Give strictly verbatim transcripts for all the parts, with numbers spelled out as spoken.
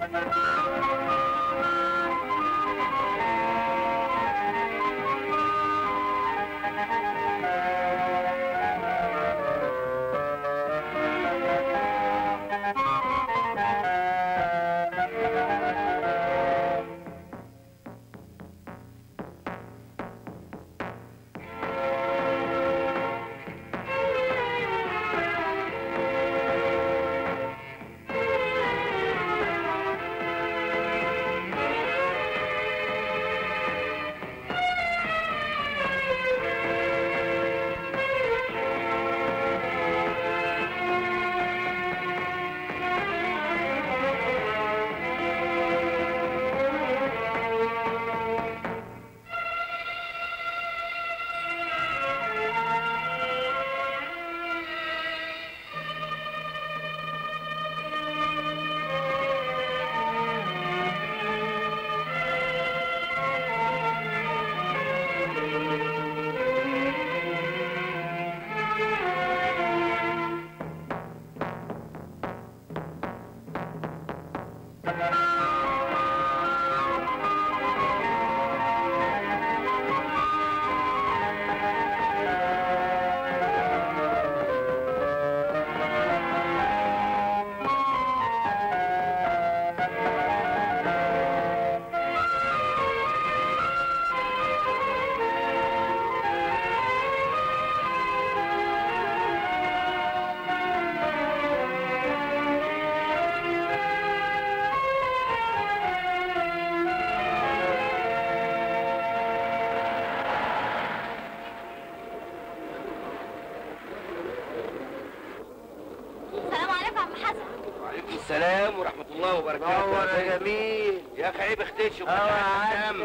السلام ورحمة الله وبركاته. نور يا جميل. يا أخي عيب اختشي اه عم.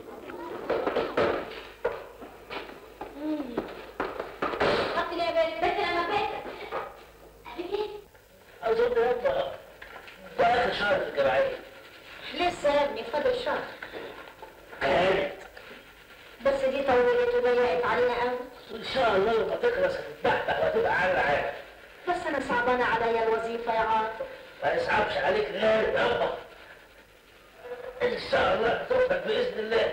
حط لي يا بنت بس لما بيتك. أظن يبقى ده آخر شهر في الجمعية. لسه يا ابني فاضل شهر. كانت. بس دي طولت وضيقت علينا قوي. إن شاء الله لما تخلص هتتبحبح وهتبقى على عادة. بس أنا صعبانة عليا الوظيفة يا عاطف. ما يصعبش عليك غير يابا. ان شاء الله هتفرج باذن الله.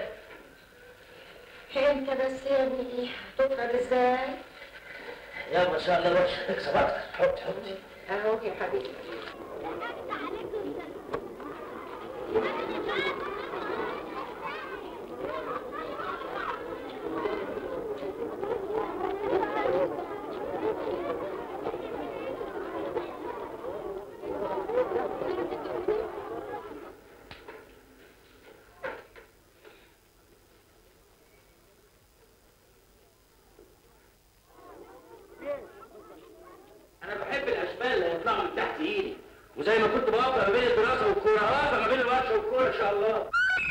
انت بس يا ابني هتفرج ازاي؟ يابا ان شاء الله الوحش هتكسب اكتر. حطي حطي اهو يا حبيبي. أنا بحب الأشبال اللي هيطلعوا من تحت إيدي، وزي ما كنت بوفق ما بين الدراسة والكورة هوفق ما بين الورشة والكورة إن شاء الله.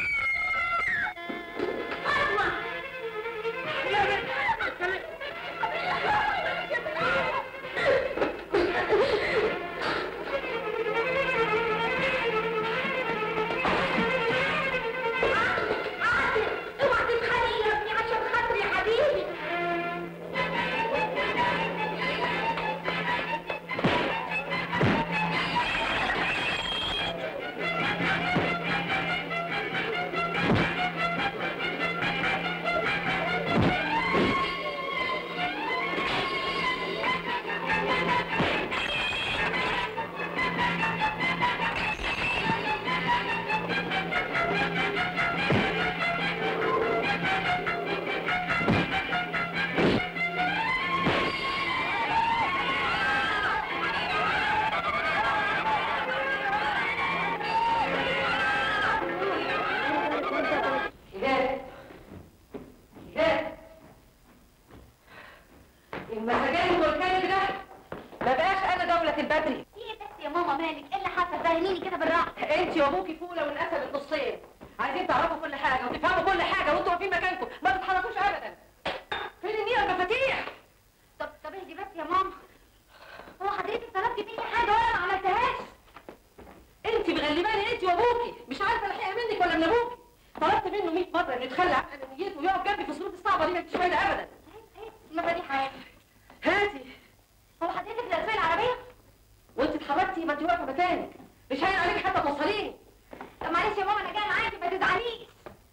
المساجين والكلب ده ما بقاش انا دولة البدري. ايه بس يا ماما مالك؟ ايه اللي حصل؟ فهميني كده بالراحه. انت وابوكي فوله والاسد النصين عايزين تعرفوا كل حاجه وتفهموا كل حاجه وانتوا واقفين مكانكم ما تتحركوش ابدا. فين النية المفاتيح؟ طب طب اهدي بس يا ماما. هو حضرتك طلبتي مني حاجه وانا ما عملتهاش؟ انت مغلباني انت وابوكي، مش عارفه الحقيقه منك ولا من ابوكي. طلبت منه مية مره انه يتخلى عن انانيته ويقف جنبي في الظروف الصعبه دي، ما انتش فايده ابدا. المفاتيح اهي. هاتي. هو حضرتك لازمه العربيه؟ وانت اتحركتي ما انت واقفه مكانك، مش هين عليك حتى توصليني. طب معلش يا ماما انا جايه معاكي ما تزعليش.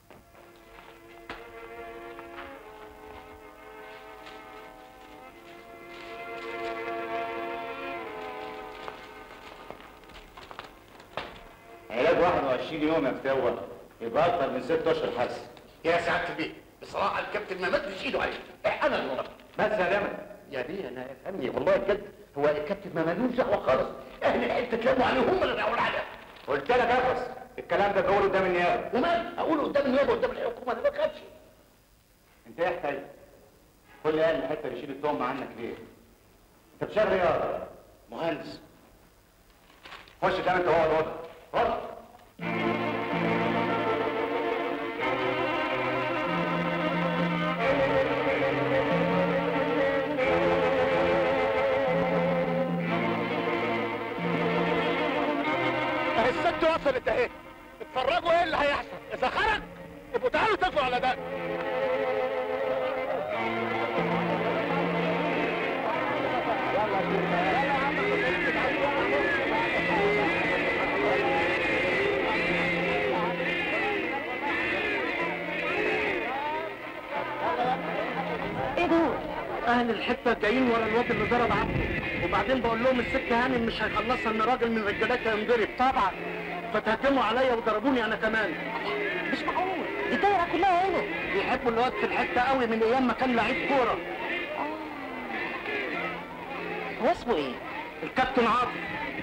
علاج واحد وعشرين يوم يا فتوة، يبقى اكتر من ست اشهر حبس. يا سعاده البيه بصراحه الكابتن ما مدش ايده عليه، انا اللي غلط. بس يا لمن يا بيه انا افهمني والله بجد، هو الكابتن ما ملوش دعوه خالص، اهل الحته اتلموا عليه هم اللي دعوا عليها. قلت لك افرس الكلام ده بقوله قدام النيابه. ومال اقوله قدام النيابه قدام الحكومه، انا ما بخافش. انت ايه حكايتك؟ كل اهل الحته بيشيل التهمه عنك ليه؟ انت بتشتغل ايه يا مهندس؟ خش كمان انت هو الاوضه. اتفضل. الست وصلت اهي، اتفرجوا ايه اللي هيحصل، اذا خرج يبقوا تعالوا تاكلوا على ده. ايه دول؟ اهل الحته جايين ورا الواد اللي ضرب عبده، وبعدين بقول لهم الست هانم مش هيخلصها ان راجل من رجالتها ينضرب طبعا، فتهجموا عليا وضربوني انا كمان. مش معقول، دي الدايره كلها هنا. بيحبوا الواد في الحته قوي من ايام ما كان لعيب كوره. هو اسمه ايه؟ الكابتن عاطف.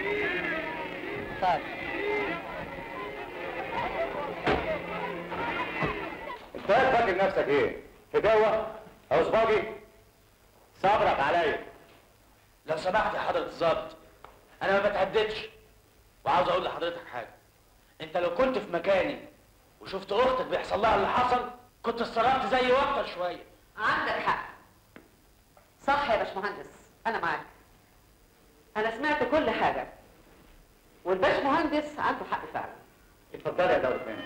طيب انت فاكر نفسك ايه؟ هدوه او صباجي؟ صبرك عليا. لو سمحت يا حضره الظابط، انا ما بتهددش، وعاوز اقول لحضرتك حاجه. انت لو كنت في مكاني وشفت اختك بيحصل لها اللي حصل كنت اتصرفت زي واكتر شويه. عندك حق، صح يا باشمهندس، انا معاك. انا سمعت كل حاجه، والباشمهندس عنده حق فعلا. اتفضلي يا دولة تاني.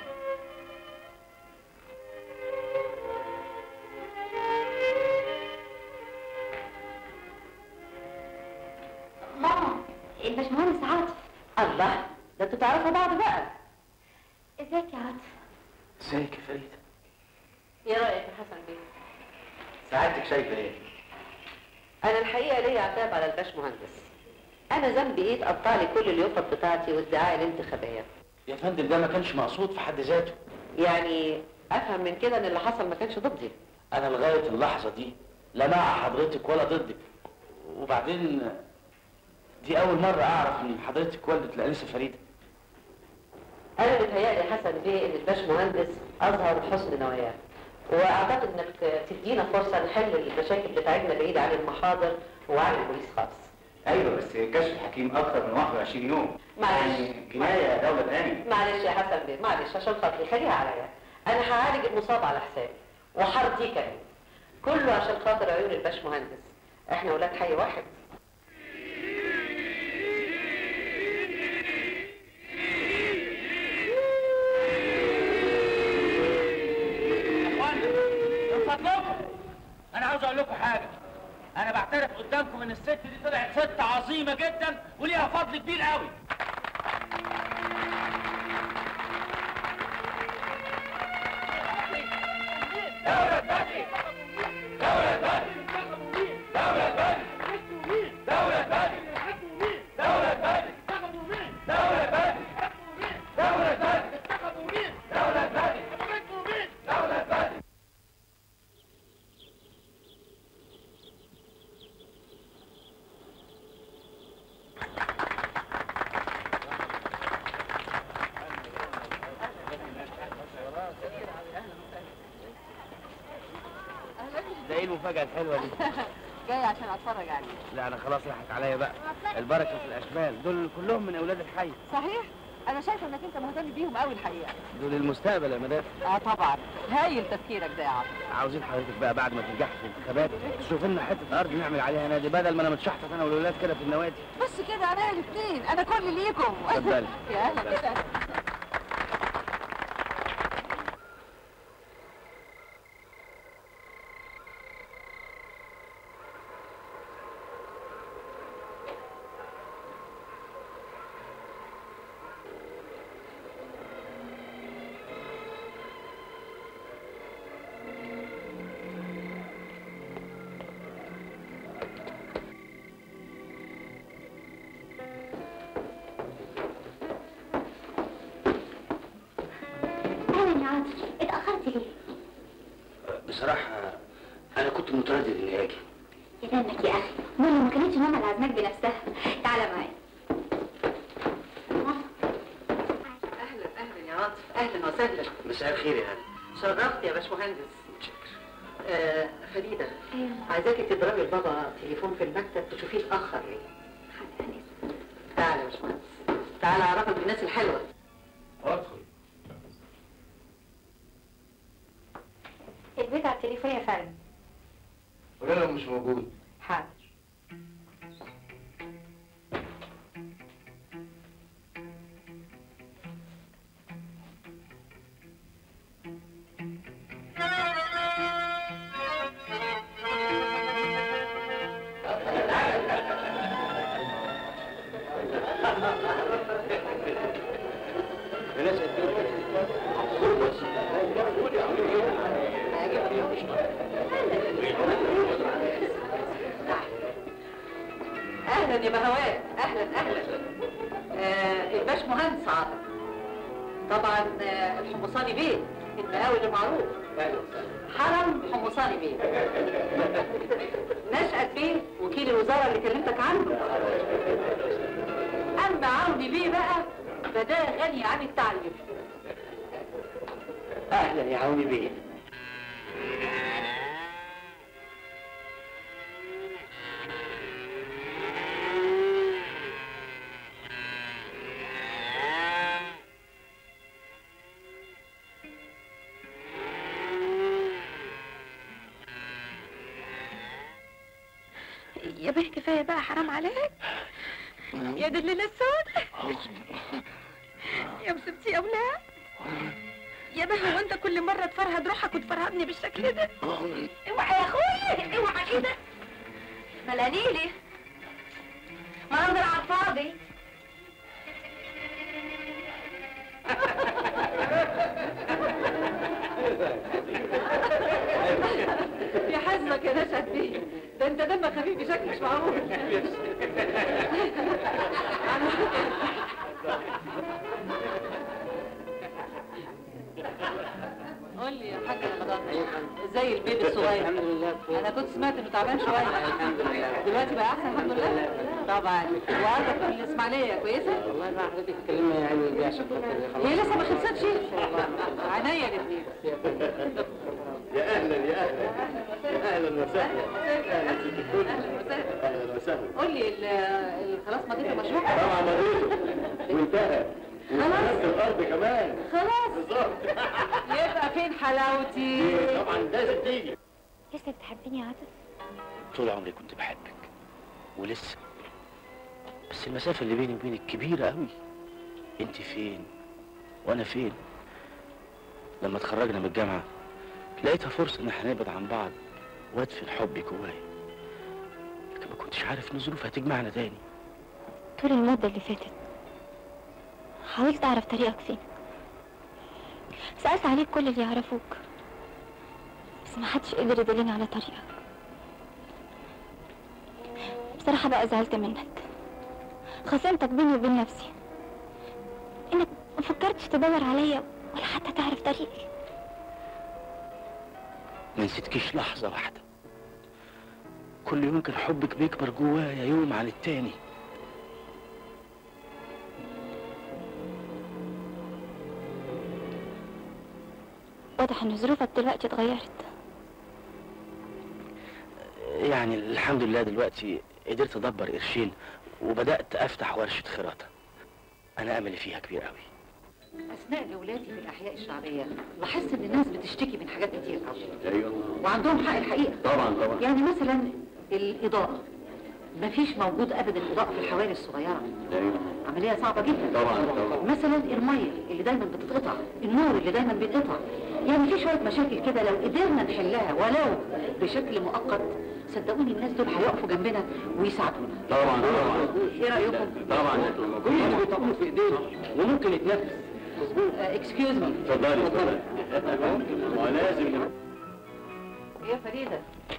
ماما الباشمهندس عاطف. الله، ده انتوا تعرفوا بعض بقى. ازيك يا عاطف؟ ازيك يا فريده؟ ايه رايك يا حسن بيه؟ سعادتك شايفه ايه؟ انا الحقيقه ليا عتاب على الباشمهندس. انا ذنبي ايه تقطع لي كل اليوفط بتاعتي والدعايه الانتخابيه؟ يا فندم ده ما كانش مقصود في حد ذاته. يعني افهم من كده ان اللي حصل ما كانش ضدي. انا لغايه اللحظه دي لا مع حضرتك ولا ضدك، وبعدين دي اول مره اعرف ان حضرتك والده الانسه فريده. انا بيتهيألي يا حسن بيه ان الباشمهندس اظهر حسن نواياه، واعتقد انك تدينا فرصه نحل المشاكل بتاعتنا بعيد عن المحاضر وعن البوليس خالص. ايوه بس كشف الحكيم اكتر من واحد وعشرين يوم. معلش يعني جنايه يا دولة تاني. معلش يا حسن بيه، معلش عشان خاطري خليها عليا. انا هعالج المصاب على حسابي وحارتي كمان، كله عشان خاطر عيون الباشمهندس. احنا ولاد حي واحد. انا عاوز اقول لكم حاجه، انا بعترف قدامكم ان الست دي طلعت ست عظيمه جدا وليها فضل كبير قوي. دولة بدري، دولة بدري، دولة بدري، دولة بدري، دولة بدري، دولة بدري، دولة بدري، دولة بدري، دولة بدري. ده ايه المفاجأة الحلوة دي؟ جاي عشان اتفرج عليه. لا انا خلاص راحت عليا بقى، البركة في الاشبال، دول كلهم من اولاد الحي. صحيح؟ انا شايفه انك انت مهتم بيهم قوي الحقيقه. دول المستقبل يا مدام. اه طبعا، هايل تفكيرك ده يا عاطف. عاوزين حضرتك بقى بعد ما تنجح في الانتخابات تشوف لنا حتة ارض نعمل عليها نادي، بدل ما انا متشحطط انا والولاد كده في النوادي. بس كده انا الاثنين، انا كل ليكم. اتفضلي. يا اهلا وسهلا. بصراحه انا كنت متردد اني اجي. يدنك يا اخي، امال لو ما كانتش ماما اللي عازماك بنفسها. تعالى معايا. اهلا اهلا يا عاطف، اهلا وسهلا. مساء الخير يا هاني. شرفت يا باشمهندس. متشكر. آه فريده، ايوه عايزاكي تضربي لبابا تليفون في المكتب تشوفيه اتاخر ليه. تعالى يا باشمهندس، تعالى اعرفك بالناس الحلوه. ادخل. البيت على التليفون يا فندم. ولا لو مش موجود؟ حاضر. اهلا يا بهوات، اهلا اهلا. آه الباشمهندس عاطف. طبعا آه الحمصاني بيه، المقاول المعروف. حرم حمصاني بيه. نشأت بيه وكيل الوزاره اللي كلمتك عنه. اما عوني بيه بقى فده غني عن التعريف. اهلا يا عوني بيه. يا بيه كفايه بقى، حرام عليك يا دي الليله السود. يا مصيبتي يا ولاد. يا بيه هو انت كل مره تفرهد روحك وتفرهدني بالشكل ده؟ اوعى يا اخويا، اوعى كده. ملاليلي مناظر على الفاضي. يا حزمك يا نشأت بيه، ده انت دمك خفيف بشكل مش معقول. قول لي يا حاج رمضان، ازاي البيبي الصغير؟ الحمد لله كويس. انا كنت سمعت انه تعبان شويه. الحمد لله. دلوقتي بقى احسن الحمد لله. طبعا. وعندك في الاسماعيليه كويسه؟ والله ما حضرتك اتكلمنا يعني دي عشان خاطر هي لسه ما خلصتش. عينيا الاثنين. يا اهلا يا اهلا يا اهلا وسهلا. اهلا ست الكل. اهلا وسهلا. اهلا وسهلا. قول لي ال- ال- خلاص مضيت المشروع؟ طبعا مضيته وانتهى. خلاص. الارض كمان. خلاص. بالظبط. يبقى فين حلاوتي؟ طبعا لازم تيجي. لسه بتحبيني يا عاطف؟ طول عمري كنت بحبك ولسه، بس المسافة اللي بيني وبينك كبيرة قوي. انت فين وانا فين؟ لما اتخرجنا من الجامعة لقيتها فرصة ان احنا نبعد عن بعض وادفن حبي جوايا، لكن ما كنتش عارف ان ظروف هتجمعنا تاني. طول المدة اللي فاتت حاولت أعرف طريقك فين، سألت عليك كل اللي يعرفوك، بس ما حدش قدر يدلني على طريقك. بصراحة بقى زعلت منك، خصمتك بيني وبين نفسي، إنك ما فكرتش تدور عليا ولا حتى تعرف طريقي. ما نسيتكيش لحظة واحدة، كل يوم كان حبك بيكبر جوايا يوم عن التاني. واضح إن ظروفك دلوقتي اتغيرت. يعني الحمد لله دلوقتي قدرت ادبر قرشين وبدأت افتح ورشة خراطة. انا املي فيها كبير قوي. اثناء جولاتي في الاحياء الشعبيه لاحظت ان الناس بتشتكي من حاجات كتير قوي، ايوه وعندهم حق الحقيقه. طبعا طبعا. يعني مثلا الاضاءه، مفيش موجود ابدا اضاءه في الحواري الصغيره. ايوه عمليه صعبه جدا. طبعا طبعا. مثلا الميه اللي دايما بتتقطع، النور اللي دايما بيتقطع. يعني في شويه مشاكل كده لو قدرنا نحلها ولو بشكل مؤقت، صدقوني الناس دول هيقفوا جنبنا ويساعدونا. طبعا طبعا. ايه رايكم؟ طبعا كل اللي بيطلعوه في ايدينا وممكن يتنفس. اكسكيوز مي. اتفضلي اتفضلي. ما لازم. يا فريده،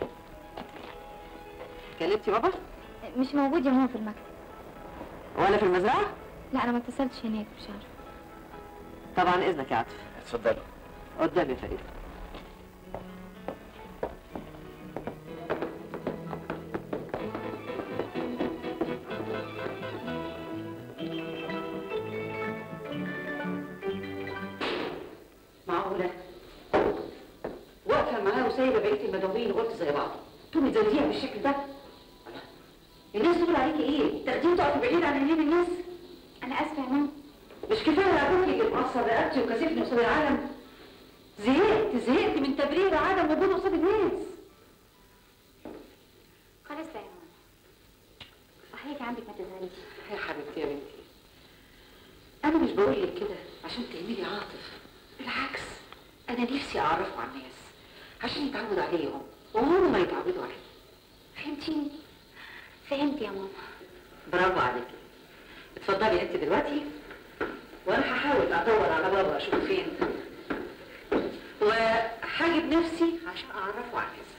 كلمتي بابا؟ مش موجود يا ماما في المكتب. ولا في المزرعه؟ لا أنا ما اتصلتش هناك، مش عارفة. طبعا اذنك يا عاطف. اتفضلي. قدام يا فريده. داخله معاه وسايبه بقيه المدعوين وقلت زي بعض. تقومي تزوديها بالشكل ده؟ الناس تقول عليكي ايه؟ تاخديه وتقفي بعيد عن عينين الناس؟ انا اسفه يا ماما. مش كفايه ابوكي اللي مقصر رقبتي وكاسفني قصاد العالم؟ زهقت زهقت من تبرير عدم وجوده قصاد الناس. خلاص يا ماما، صحيح عندك ما تزعليش. يا حبيبتي يا بنتي، انا مش بقول لك كده عشان تهملي عاطف، بالعكس انا نفسي اعرفه على الناس عشان يتعود عليهم وهم ما يتعودوا عليه. فهمتيني؟ فهمت يا ماما. برافو عليكي. اتفضلي انت دلوقتي وانا هحاول ادور على بابا اشوفه فين، وهجيب نفسي عشان اعرفه على الناس.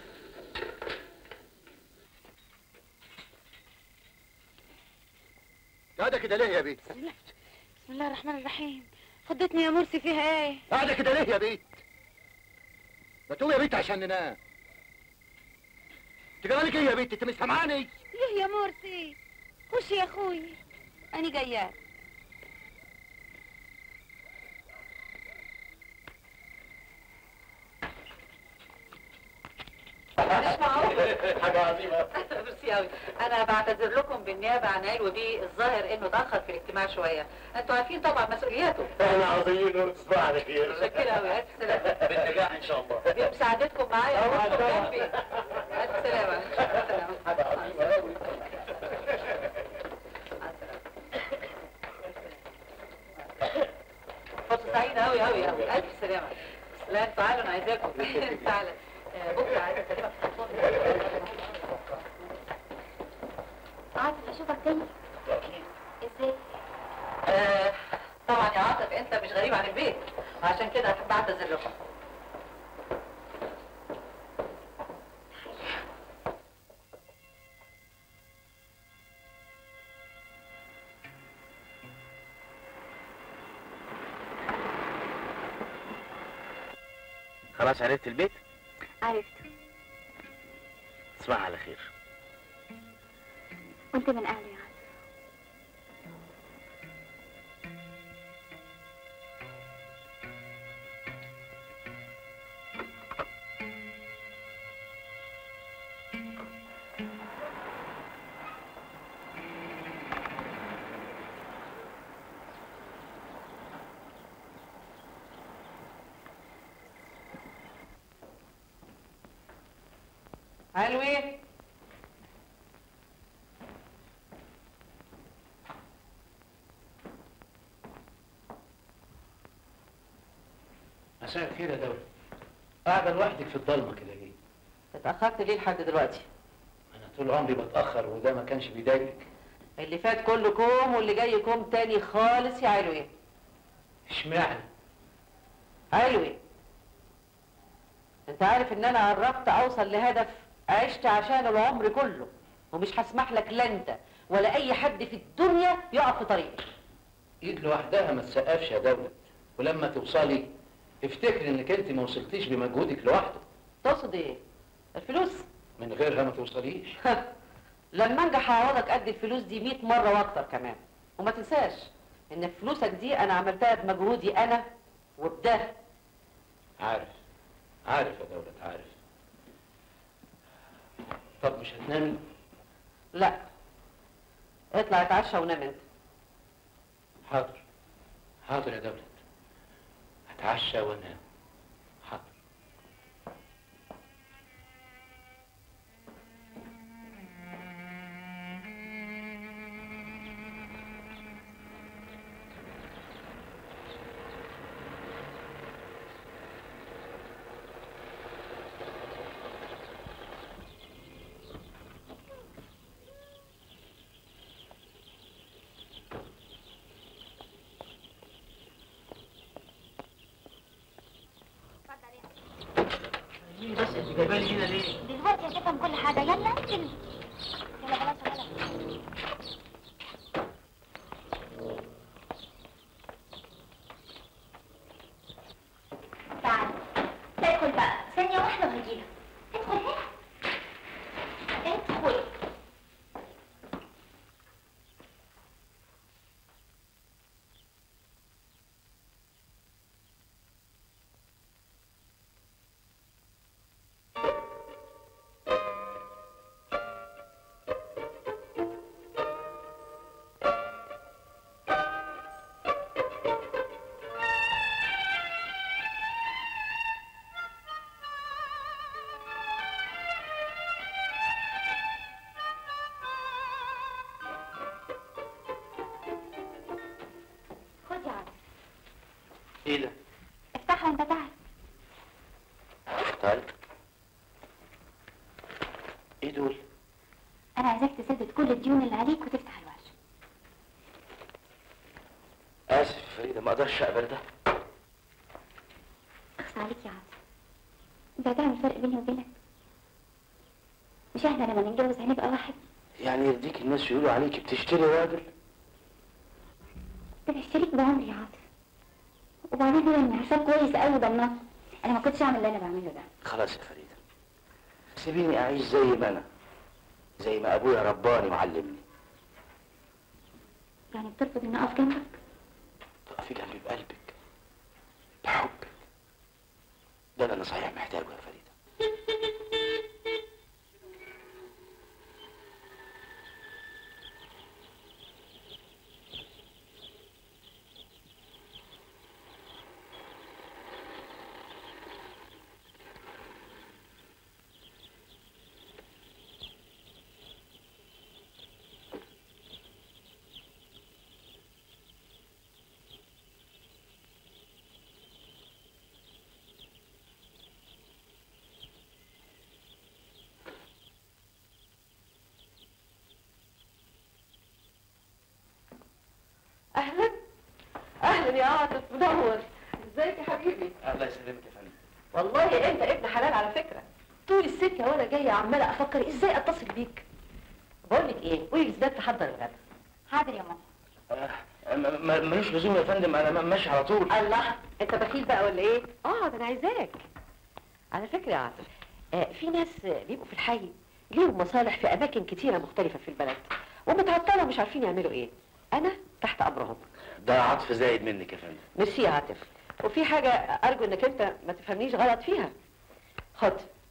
قاعدة كده ليه يا بيت؟ بسم الله بسم الله الرحمن الرحيم. خضتني يا مرسي، فيها ايه؟ قاعدة كده ليه يا بيت؟ ما تقوم يا بيت عشان ننام. انت جرالك ايه يا بيت؟ انت مش سامعاني؟ ليه يا مرسي؟ خش يا اخوي، انا جايه. مش معقول. حاجة عظيمة. ميرسي قوي. انا بعتذر لكم بالنيابه عن علو بيه، الظاهر انه اتاخر في الاجتماع شويه. انتوا عارفين طبعا مسؤولياته. احنا عظيمين ونصبح على خير. متشكره قوي. الف سلامه. بالنجاح ان شاء الله. بمساعدتكم معايا طبعاً، وكنتم طبعاً. جنبي. الف سلامه. الف سلامه. حاجة عظيمة قوي. فرصه سعيده قوي قوي قوي. الف سلامه. لا تعالوا انا عايزاكم. تعالى. آه، بكره عايزه اكلمك في التليفون. عاطف اشوفك تاني. ازاي؟ آه، طبعا يا عاطف انت مش غريب عن البيت، وعشان كده احب اعتذر لكم. خلاص عرفت البيت؟ عرفت. تصبح على خير. وانت من اهلي يا عاطف. علوي. مساء الخير يا دولة. قاعدة لوحدك في الضلمة كده ليه؟ اتأخرت ليه لحد دلوقتي؟ أنا طول عمري بتأخر وده ما كانش بيضايقك. اللي فات كله كوم واللي جاي كوم تاني خالص يا علوي. اشمعنى؟ علوي، انت عارف ان انا قربت اوصل لهدف عشت عشان العمر كله، ومش هسمح لك لا انت ولا اي حد في الدنيا يقف في طريقي. ايد لوحدها ما تسقفش يا دولة، ولما توصلي افتكري انك انت ما وصلتيش بمجهودك لوحده. تقصد ايه؟ الفلوس؟ من غيرها ما توصليش. لما انجح هعوضك قد الفلوس دي مية مرة واكتر كمان. وما تنساش ان فلوسك دي انا عملتها بمجهودي انا وبده. عارف عارف يا دولة عارف. طب مش هتنامي؟ لا، اطلع اتعشى ونام انت. حاضر حاضر يا دولة، هتعشى وانام. حاضر. بس انت جايبه لي هنا ليه؟ دلوقتي هتفهم كل حاجه. يلا انزل. يلا خلاص خلاص. تعال تدخل بقى ثانيه واحده وهجيلك. ادخل هنا. ادخل. ايه ده؟ افتحها وانت تعال. طيب. ايه دول؟ انا عايزاك تسدد كل الديون اللي عليك وتفتح الورشه. اسف يا فريده، ما اقدرش اقبل ده. اخص عليك يا عاطف، انت هتعمل فرق بيني وبينك؟ مش احنا لما نتجوز هنبقى واحد؟ يعني يرضيك الناس يقولوا عليك بتشتري راجل؟ ده بشتريك بعمري يا عاطف، وبعدين هو ان حساب كويس قوي ضمنك. انا ما كنتش اعمل اللي انا بعمله ده. خلاص يا فريده، سيبيني اعيش زي ما انا، زي ما ابويا رباني وعلمني. يعني بترفض اني اقف جنبك؟ تقفي جنبي بقلبك، بحبك، ده اللي انا صحيح محتاجه يا فريده. اهلا اهلا يا عاطف، منور. ازيك يا حبيبي؟ الله يسلمك يا فندم. والله انت ابن حلال على فكره. طول السكه وانا جايه عماله افكر ازاي اتصل بيك. بقول لك ايه، قولي ازاي تحضر الغدا. حاضر يا ماما. آه، ما- ما- ملوش لزوم يا فندم، انا ماشي على طول. الله، انت بخيل بقى ولا ايه؟ اه ده انا عايزاك. على فكره يا عاطف، آه في ناس بيبقوا في الحي ليهم مصالح في اماكن كتيره مختلفه في البلد ومتعطله ومش عارفين يعملوا ايه. انا تحت امرهم. ده عطف زايد منك يا فندم. ميرسي يا عاطف. وفي حاجه ارجو انك انت ما تفهمنيش غلط فيها. خد.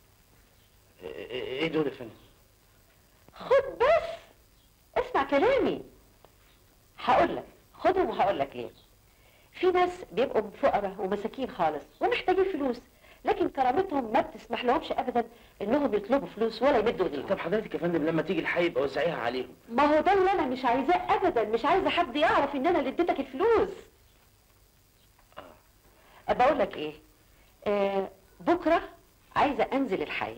ايه دول يا فندم؟ خد بس، اسمع كلامي. هقول لك خدهم وهقول لك ليه. في ناس بيبقوا فقراء ومساكين خالص ومحتاجين فلوس، لكن كرامتهم ما بتسمح لهمش ابدا انهم يطلبوا فلوس ولا يمدوا ايديهم. طب حضرتك يا فندم لما تيجي الحي يبقى وزعيها عليهم. ما هو ده اللي انا مش عايزاه ابدا، مش عايزه حد يعرف ان انا اللي اديتك الفلوس. اه بقول لك ايه، آه بكره عايزه انزل الحي.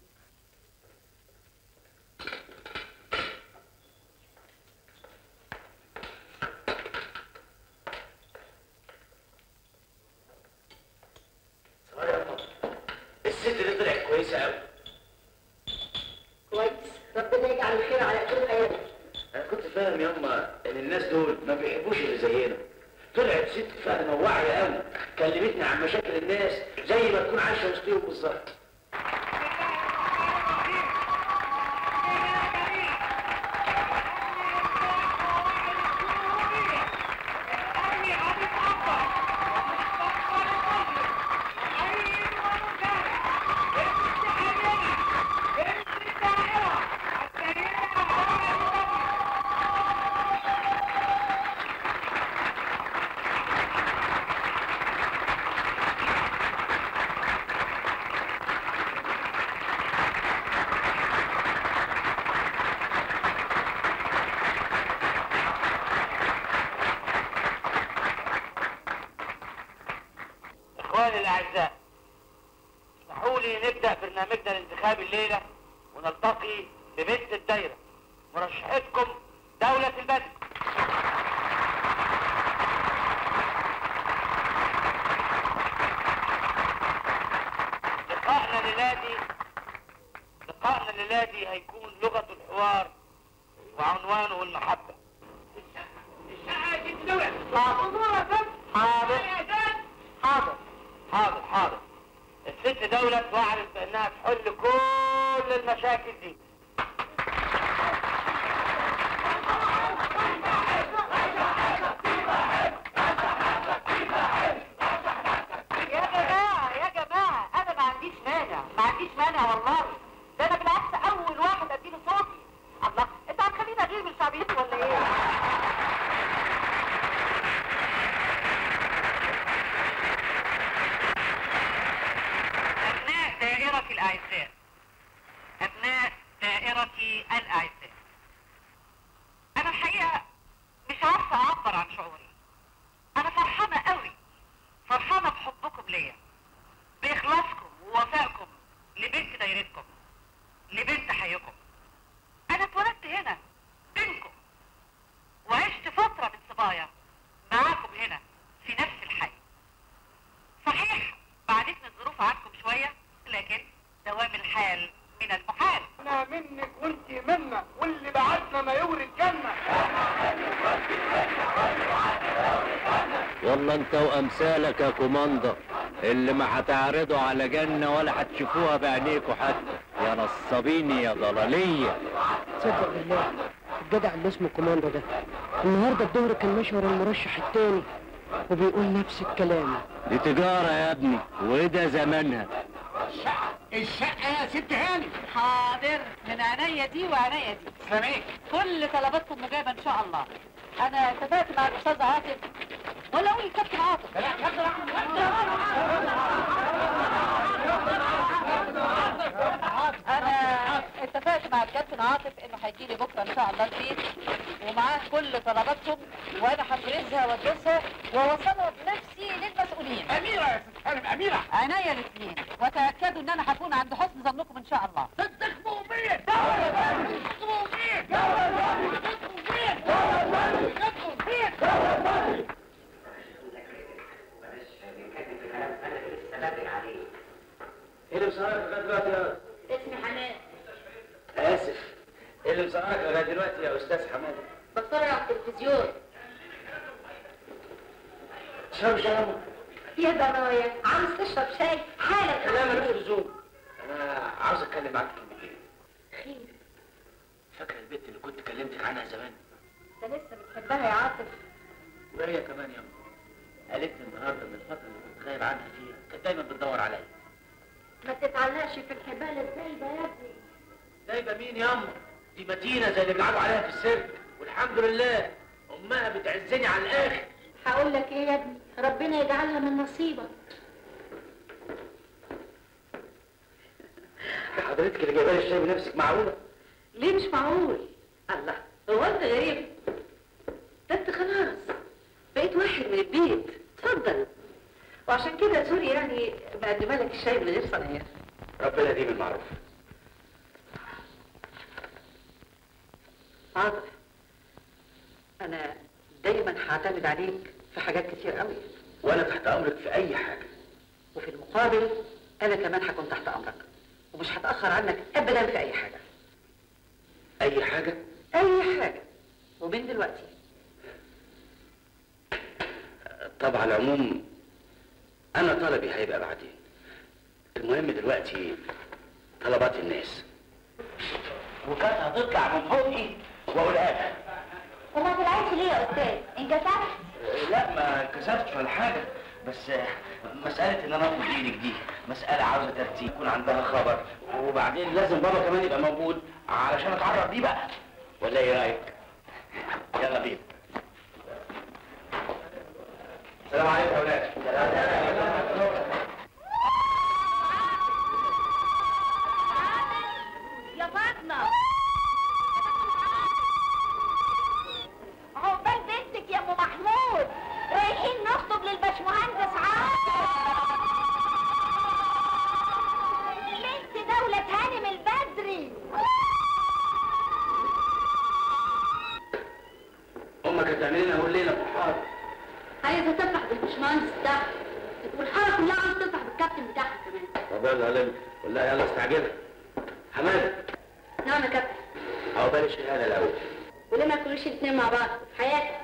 الست دي طلعت كويسه قوي. كويس، ربنا يجعل الخير على كل حياتك. انا كنت فاهم ياما ان الناس دول ما بيحبوش اللي زينا. طلعت ست فاهمه وواعيه قوي، كلمتني عن مشاكل الناس زي ما تكون عايشه وسطيهم بالظبط. إخواني الأعزاء، اسمحوا لي نبدأ برنامجنا الانتخابي الليلة ونلتقي ببنت الدايرة مرشحتكم دولة البدر. لقاءنا الليلادي لقاءنا الليلادي هيكون لغة الحوار وعنوانه المحبة. حاضر حاضر حاضر حاضر. الست دولة وعدت بأنها تحل كل المشاكل دي. يا جماعة يا جماعة، أنا ما عنديش مانع، ما عنديش مانع والله. ده أنا بالعكس أول واحد أديله صوتي. الله، أنت هتخليني أغير من شعبيتي ولا إيه؟ أبناء دائرتي الأعزاء، أبناء دائرتي الأعزاء، أنا الحقيقة مش عارفة أعبر عن شعوري. أنا فرحانة قوي ووفائكم لبنت دايرتكم، لبنت حيكم. انا اتولدت هنا بينكم، وعشت فترة من صبايا معاكم هنا في نفس الحي. صحيح بعدتنا الظروف عنكم شوية، لكن دوام الحال من المحال. انا منك وانت منا، واللي بعدنا ما يوري الجنة. والله انت وامثالك يا كوماندا اللي ما هتعرضوا على جنة ولا هتشوفوها بعينيكوا حتى، يا نصابين يا ضلالية. صدق بالله الجدع اللي اسمه كوماندا ده النهارده الظهر كان مشهور المرشح التاني وبيقول نفس الكلام. دي تجارة يا ابني وده زمانها. الشقة الشقة يا ست هاني. حاضر، من عينيا دي وعينيا دي. سلاميك. كل طلباتكم مجابة ان شاء الله. انا اتفقت مع الاستاذ عاطف، ولا اقول الكابتن عاطف؟ لا كابتن عاطف. انا اتفقت مع الكابتن عاطف انه هيجي لي بكره ان شاء الله البيت ومعاه كل طلباتكم، وانا هفرزها وادرسها واوصلها بنفسي للمسؤولين. اميرة يا ست هانم، اميرة. عينيا الاثنين، وتاكدوا ان انا هكون عند حسن ظنكم ان شاء الله. صدق مؤمن. صدق مؤمن. ايه اللي مسهرك لغايه دلوقتي يا اسمي حنان. اسف، ايه اللي مسهرك لغايه دلوقتي يا استاذ حماد؟ بتفرج على التلفزيون. تشرب شاي؟ يا ضنايا عاوز تشرب شاي حالا؟ لا ملوش لزوم، انا عاوز اتكلم معاك كلمتين. خير؟ فاكره البنت اللي كنت كلمتك عنها زمان؟ انت لسه بتحبها يا عاطف؟ وهي كمان يا أم. قالت لي النهارده ان الفتره اللي كنت غايب عنها فيها كانت دايما بتدور عليا. ما تتعلقش في الحبال السايبه يا ابني. سايبه مين يا أم؟ دي متينه زي اللي بيلعبوا عليها في السيرك، والحمد لله امها بتعزني على الاخر. هقول لك ايه يا ابني، ربنا يجعلها من نصيبك. حضرتك اللي جايبه لي الشاي بنفسك، معقوله؟ ليه مش معقول؟ الله، هو انت غريب؟ ده انت خلاص بقيت واحد من البيت، اتفضل. وعشان كده سوري يعني مقدمه لك الشاي من غير صنايع. ربنا يديم المعروف. عاطف، انا دايما هعتمد عليك في حاجات كتير قوي، وانا تحت امرك في اي حاجه. وفي المقابل انا كمان هكون تحت امرك ومش هتاخر عنك ابدا في اي حاجه. اي حاجه؟ اي حاجه، ومن دلوقتي. طب على العموم انا طلبي هيبقى بعدين. المهم دلوقتي طلبات الناس، وكانت هتطلع من بقي واقولها لك. وما طلعتش ليه يا استاذ؟ انكسرت؟ لا ما كسبتش ولا حاجه، بس مساله ان انا اطلب ايدك دي مساله عاوزه ترتيب، يكون عندها خبر، وبعدين لازم بابا كمان يبقى موجود علشان اتعرف بيه بقى، ولا ايه رايك؟ يلا بينا. السلام عليكم يا اولاد. يا فاطمه عقبال بنتك يا ام محمود، رايحين نخطب للباشمهندس عاطف بنت دولة هانم البدري. امك هتعمل لنا كل ليله في الحاره. عايزه تفرح بالباشمهندس ده، والحاره كلها عايزه تفرح بالكابتن بتاعها كمان. طب يلا يلا ولا يلا استعجلها. حماده. نعم يا كابتن. عقبال الشهاده الاول. وليه ما تكونوش الاثنين مع بعض في حياتك؟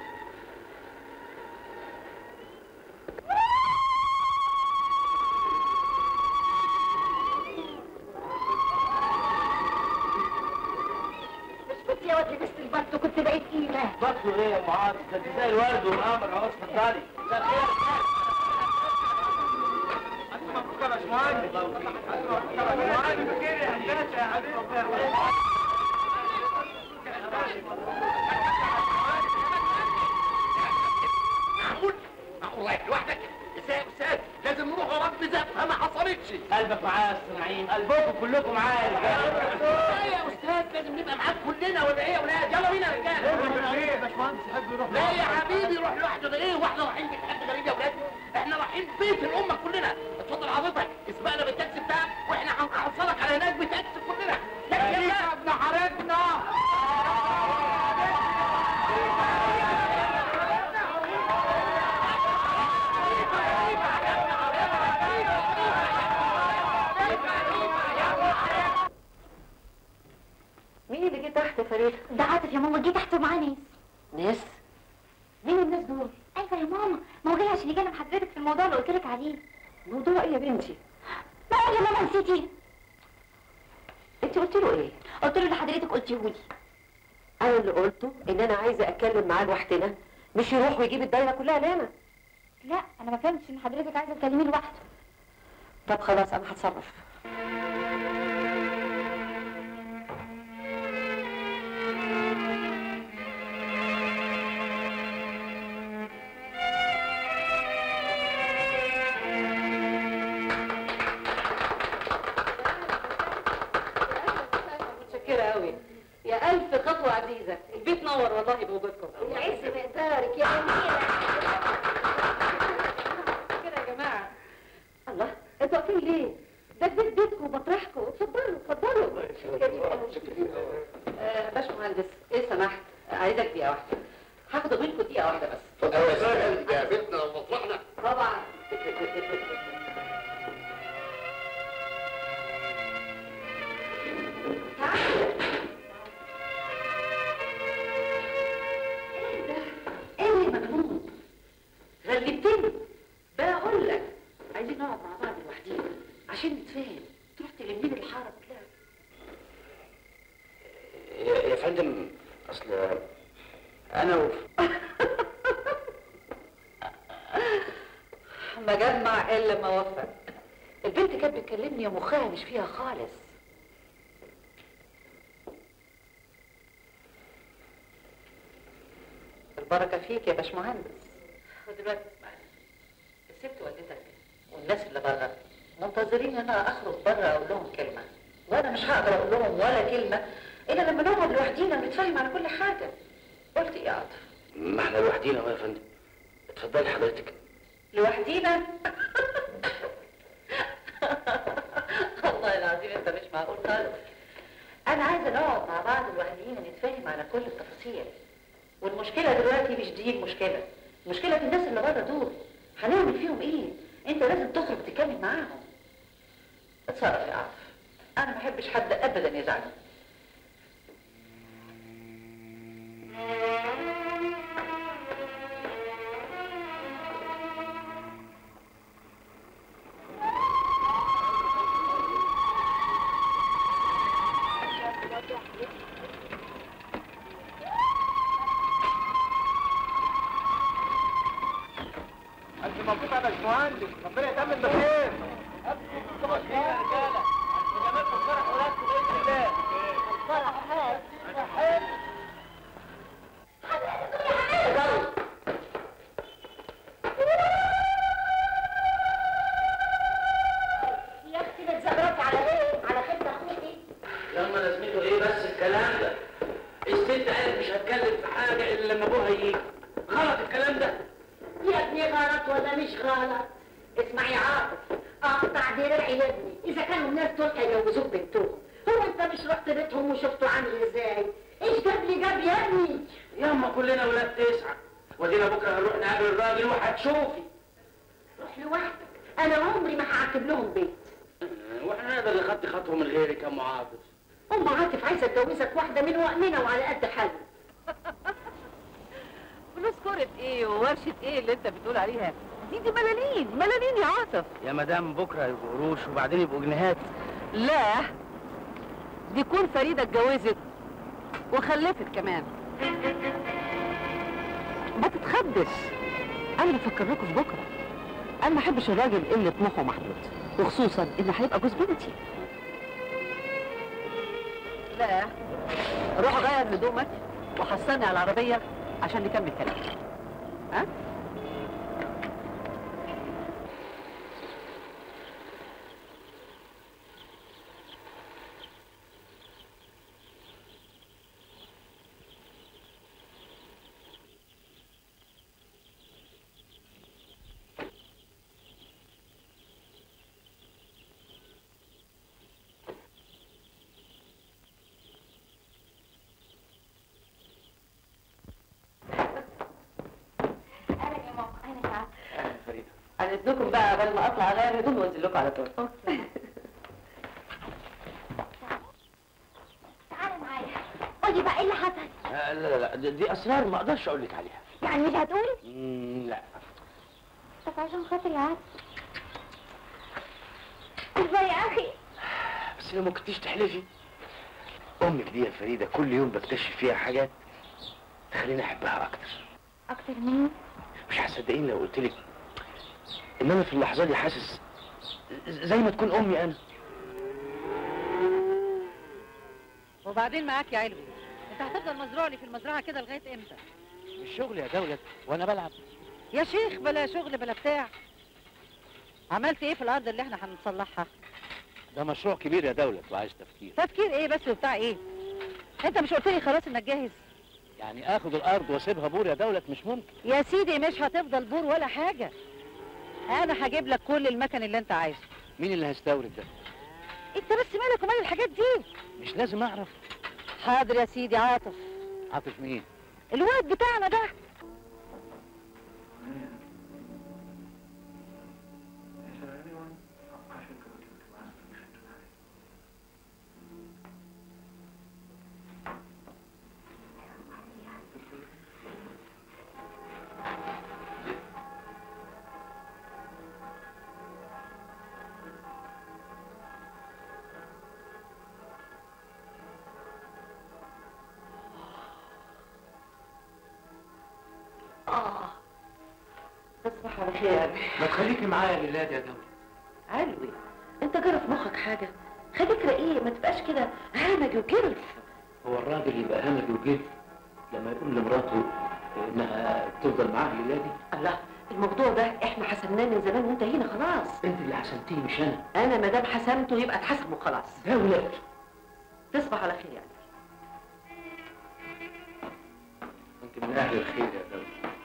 اسكت يا واد لبست البط وكنت بقيت قيمه. بطلوا ايه يا معاذ؟ ده انت زي الورد والقمر اهو. اتفضلي. مساء الخير. مبروك يا باشمهندس. مبروك يا باشمهندس. كده يا هندسه يا حبيبي. معقول؟ معقول رايح لوحدك؟ ازاي يا استاذ؟ لازم نروح ورا ابن زفه ما حصلتش. قلبك معايا يا استاذ نعيم، قلبكم كلكم معايا يا رجاله. ايه يا استاذ؟ لازم نبقى معاك كلنا ولا ايه يا ولاد؟ يلا بينا يا رجاله. ايه يا باشمهندس يحب يروح؟ لا يا حبيبي روح لوحده. ده ايه واحنا رايحين بيت حد غريب يا ولاد؟ احنا رايحين بيت الامه كلنا. اتفضل حضرتك اسبقنا بالتاكسي يا فريد؟ ده عاطف يا ماما، جه تحت ومعاه ناس. ناس؟ مين الناس دول؟ ايوه يا ماما، ما هو جاي عشان يكلم حضرتك في الموضوع اللي قلت لك عليه. موضوع ايه يا بنتي؟ بقى يا ماما نسيتي؟ انت قلت له ايه؟ قلت له اللي حضرتك قلتيه لي. انا اللي قلته ان انا عايزه اتكلم معاه لوحدنا، مش يروح ويجيب الدايره كلها لنا. لا انا ما فهمتش ان حضرتك عايزه تكلميه لوحده. طب خلاص انا هتصرف. متشكره قوي. يا الف خطوه عزيزه، البيت نور والله بوجودكم. يعز مقدارك يا جميله. كده يا جماعه. الله، انتوا واقفين ليه؟ ده البيت بيتكم ومطرحكم، اتفضلوا اتفضلوا. آه باشمهندس، ايه سمحت؟ عايزك دقيقه واحده. هاخد منكم دقيقه واحده بس. اتفضل يا سهل، ده بيتنا ومطرحنا. طبعا. ايه ده مجنون؟ غلبتني. بقول لك عايزين نقعد مع بعض لوحدينا عشان نتفاهم. تروح تلمني الحاره كلها. يا يا فندم، اصل انا و... ما جمع الا ما وفق. البنت كانت بتكلمني يا مخها مش فيها خالص. البركه فيك يا باشمهندس. ودلوقتي اسمعني، الست والدتك والناس اللي بره منتظرين ان انا اخرج بره اقول لهم كلمه، وانا مش هقدر اقول لهم ولا كلمه الا لما نقعد لوحدينا ونتفاهم على كل حاجه. قلت ايه يا عاطف؟ ما احنا لوحدينا اهو يا فندم. اتفضلي حضرتك. لوحدينا؟ والله العظيم انت مش معقول خالص. انا عايزه نقعد مع بعض لوحدينا نتفاهم على كل التفاصيل. والمشكله دلوقتي مش دي المشكله، المشكله في الناس اللي بره دول. هنعمل فيهم ايه؟ انت لازم تخرج تتكلم معاهم. اتصرف يا عاطف، انا ما احبش حد ابدا يزعل. ألف مبروك يا باشمهندس، ربنا يتمم بخير. ألف مبروك يا رجالة، جمالكم فرح ولادكم بإذن الله. الفرح حلو. يا اختي بتزغرطي على ايه؟ على خيبه اخوكي؟ يلا لازمته ايه بس الكلام ده؟ الست قالت مش هتكلم في حاجه الا لما ابوها يجي. غلط الكلام ده. يا ابني غلط ولا مش غلط؟ اسمعي يا عاطف، اقطع دراعي يا ابني، اذا كانوا الناس دول هيجوزوك بنتهم، هو انت مش رحت بيتهم وشفته عامل ازاي؟ ايش جاب لي جاب يا ابني؟ ياما كلنا ولاد تسعه، ودينا بكره هنروح نقابل الراجل وهتشوفي. روح لوحدك، انا عمري ما هعتب لهم بيت. واحنا نقدر نخطي خطوه من غيرك يا ام عاطف؟ ام عاطف عايزه اتجوزك واحده من وأمنة وعلى قد حالها. فلوس كورة ايه وورشة ايه اللي انت بتقول عليها؟ دي دي ملالين ملالين يا عاطف. يا مدام بكره يبقوا قروش وبعدين يبقوا جنيهات. لا، دي كون فريدة اتجوزت وخلفت كمان. ما تتخبش، انا بفكر لكم في بكره. انا ما احبش الراجل اللي طموحه محدود، وخصوصا ان هيبقى جوز بنتي. لا، روح غير هدومك وحصلني على العربيه عشان نكمل كلام. ها؟ هنزلكم بقى قبل ما اطلع اغير هدوم وانزل لكم على طول. تعالي معايا. خدي لي بقى ايه اللي حصل؟ آه لا لا لا دي, دي اسرار ما اقدرش اقول لك عليها. يعني مش هتقولي؟ مم، لا. طب عشان خاطري عادي. ازاي يا اخي؟ بس لو ما كنتيش تحلفي. امك دي يا فريده كل يوم بكتشف فيها حاجات تخليني احبها اكتر. اكتر مين؟ مش هتصدقيني لو قلت لك ان انا في اللحظه دي حاسس زي ما تكون امي انا. وبعدين معاك يا علوي، انت هتفضل مزروع لي في المزرعه كده لغايه امتى؟ مش شغل يا دولت وانا بلعب. يا شيخ بلا شغل بلا بتاع. عملت ايه في الارض اللي احنا هنصلحها؟ ده مشروع كبير يا دولت وعايز تفكير. تفكير ايه بس وبتاع ايه؟ انت مش قلت لي خلاص انك جاهز؟ يعني اخد الارض واسيبها بور يا دولت؟ مش ممكن يا سيدي، مش هتفضل بور ولا حاجه. انا هجيب لك كل المكن اللي انت عايزه. مين اللي هيستورد ده؟ انت بس مالك ومال الحاجات دي؟ مش لازم اعرف. حاضر يا سيدي. عاطف. عاطف مين؟ الواد بتاعنا ده. اه تصبح على خير يا ابي. ما تخليكي معايا لله يا دولت. علوي، انت جرى في مخك حاجه؟ خليك رقيق، ما تبقاش كده همج وجلف. هو الراجل يبقى همج وجد لما يقول لمراته انها تفضل معاه لله دي؟ الله، الموضوع ده احنا حسمناه من زمان وانت هنا خلاص. انت اللي حسمتيه مش انا. انا ما دام حسمته يبقى اتحسب وخلاص. دولت تصبح على خير يعني. انت من اهل الخير يا دولت.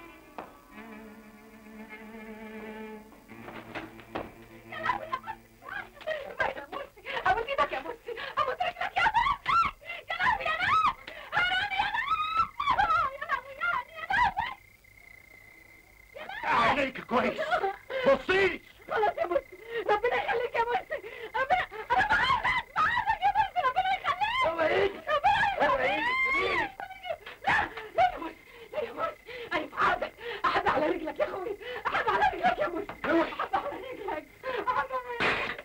ابوس ايدك يا مرسي، ابوس رجلك يا مرسي. يا لهوي يا ناس، حرامي يا ناس، يا لهوي يا لهوي يا لهوي. عليك كويس. بصيلي. خلاص يا مرسي، ربنا يخليك يا مرسي. ربنا انا بعرفك بعرفك يا مرسي، ربنا يخليك. اوعى ايدك. اوعى ايدك سيبيني. لا لا يا مرسي، لا يا مرسي، انا في عهدك. احب على رجلك يا اخوي، احب على رجلك يا مرسي، احب على رجلك، احب على رجلك.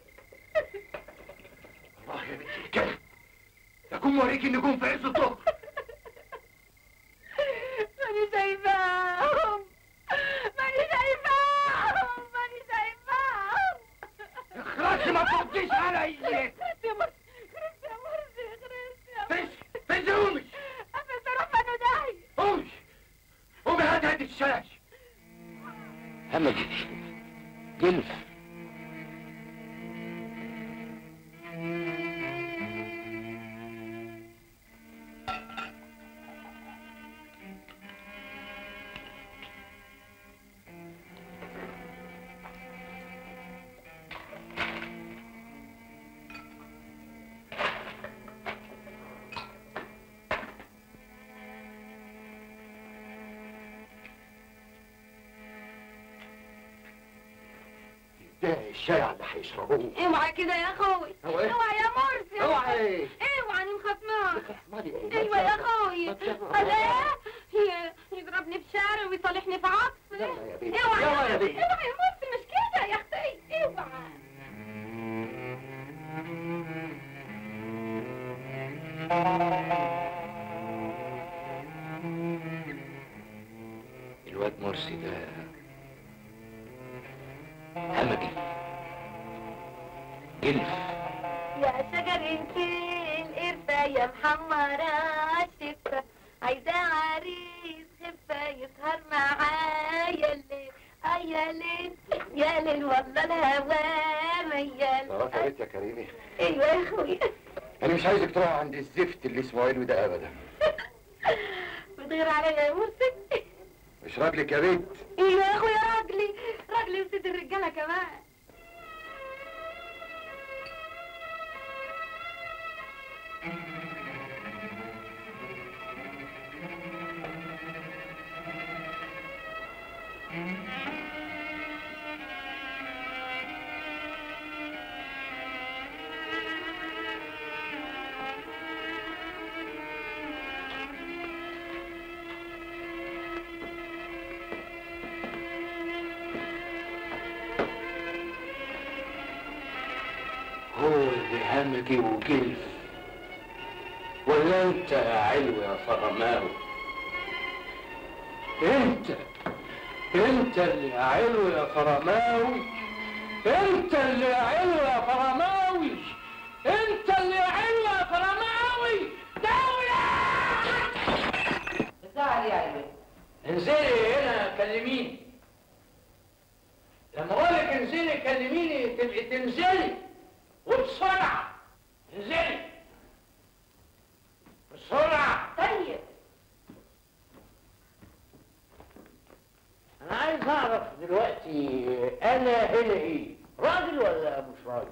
الله يا بنتي الكلب. اكون موريكي النجوم في عز الظهر. ماني شايفاهم، ماني شايفاهم، ماني شايفاهم. اخرسي ما ترديش عليا. خرس يا مرسي، خرس يا مرسي، خرس يا مرسي. فين فين امي؟ بس اروح فين وداعي؟ امي امي هات هات الشاش. همج جلف. ده الشاي اللي هيشربوه. اوعى كده يا اخوي، اوعى اوعى يا مرسي، اوعى ايه؟ اوعى انا مخصماك. مالي ايه؟ ايوه يا اخوي. ما الله، ي- يضربني في شعري ويصالحني في عطسي. يلا يا بنتي، اوعى يلا يا يا بنتي. اوعى يا مرسي، مش كده يا اختي، اوعى. الواد مرسي ده همجي جلف. يا شجر القرفة يا محمرة الشفة، عايزة عريس خفة يسهر معايا الليل. آه يا ليل يا ليل والله الهوا ميال. خلاص يا بنت يا كريمي. ايوه يا اخويا. انا مش عايزك تروح عند الزفت اللي اسمه علوي ده ابدا. بتغير عليا يا مرسي. مش راجلك يا بنت. ايوه يا اخويا، راجلي راجلي وسيد الرجاله كمان. همجي وجلف، ولا انت يا علو يا فرماوي؟ انت انت اللي يا علو يا فرماوي، انت اللي يا علو يا فرماوي، انت اللي يا علو يا فرماوي. دولة! بتزعل ايه يا علوي؟ انزلي هنا كلميني. لما اقول لك انزلي كلميني تبقي تنزلي وبسرعه. انزلي بسرعه. طيب انا عايز اعرف دلوقتي انا هنا ايه، راجل ولا مش راجل؟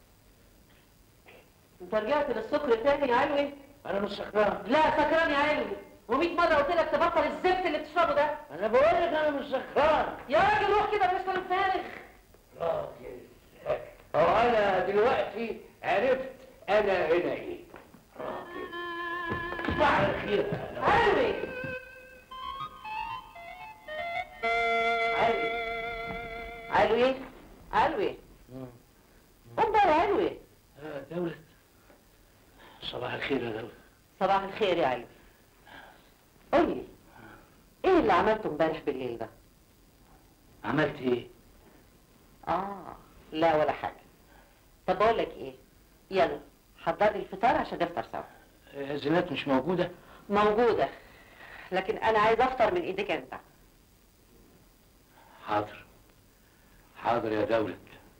انت رجعت للسكر تاني يا علوي؟ انا مش سكران. لا سكران يا علوي، ومية مرة قلت لك تبطل الزفت اللي بتشربه ده. انا بقول لك انا مش سكران. يا راجل روح كده بلاش كلام فارغ. راجل. هو انا دلوقتي عرفت انا هنا ايه. راجل. صباح الخير. علوي علوي علوي علوي قوم بقى يا علوي. آه دولة. صباح الخير يا دولة. صباح الخير يا علوي. قول لي ايه اللي عملته امبارح بالليل ده؟ عملت ايه؟ اه لا ولا حاجة. طب بقول لك ايه، يلا حضر لي الفطار عشان نفطر سوا. آه زينات مش موجودة؟ موجودة، لكن انا عايز افطر من ايديك انت. حاضر حاضر يا دولة.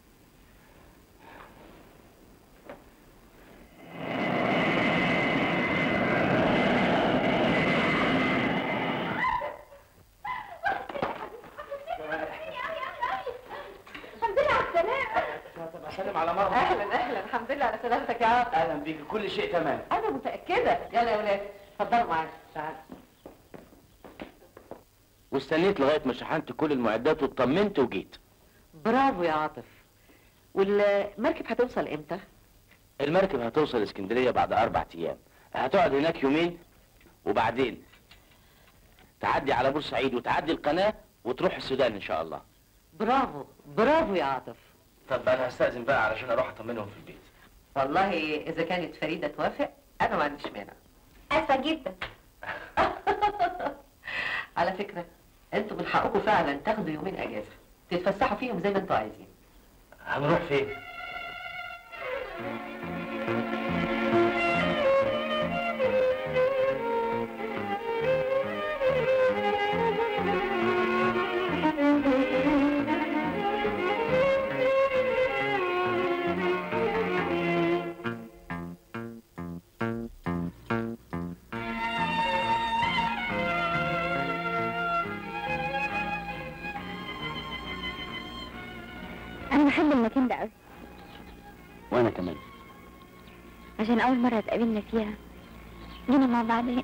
الحمد لله على السلامة. طب اسلم على مرة. اهلا اهلا، الحمد لله على سلامتك يا عم. اهلا بيك، كل شيء تمام. انا متأكدة. يلا يا ولاد اتفضلوا معايا. تعال. واستنيت لغايه ما شحنت كل المعدات واطمنت وجيت. برافو يا عاطف. والمركب هتوصل امتى؟ المركب هتوصل اسكندريه بعد اربع ايام، هتقعد هناك يومين وبعدين تعدي على بورسعيد وتعدي القناه وتروح السودان ان شاء الله. برافو برافو يا عاطف. طب انا هستأذن بقى علشان اروح اطمنهم في البيت. والله اذا كانت فريدة توافق انا ما عنديش مانع. اسفة جدا. على فكرة انتوا من حقكم فعلا تاخدوا يومين اجازة تتفسحوا فيهم زي ما انتوا عايزين. هنروح فين؟ أنا بحب المكان ده قوي، وانا كمان. عشان أول مرة اتقابلنا فيها جينا مع بعض هنا.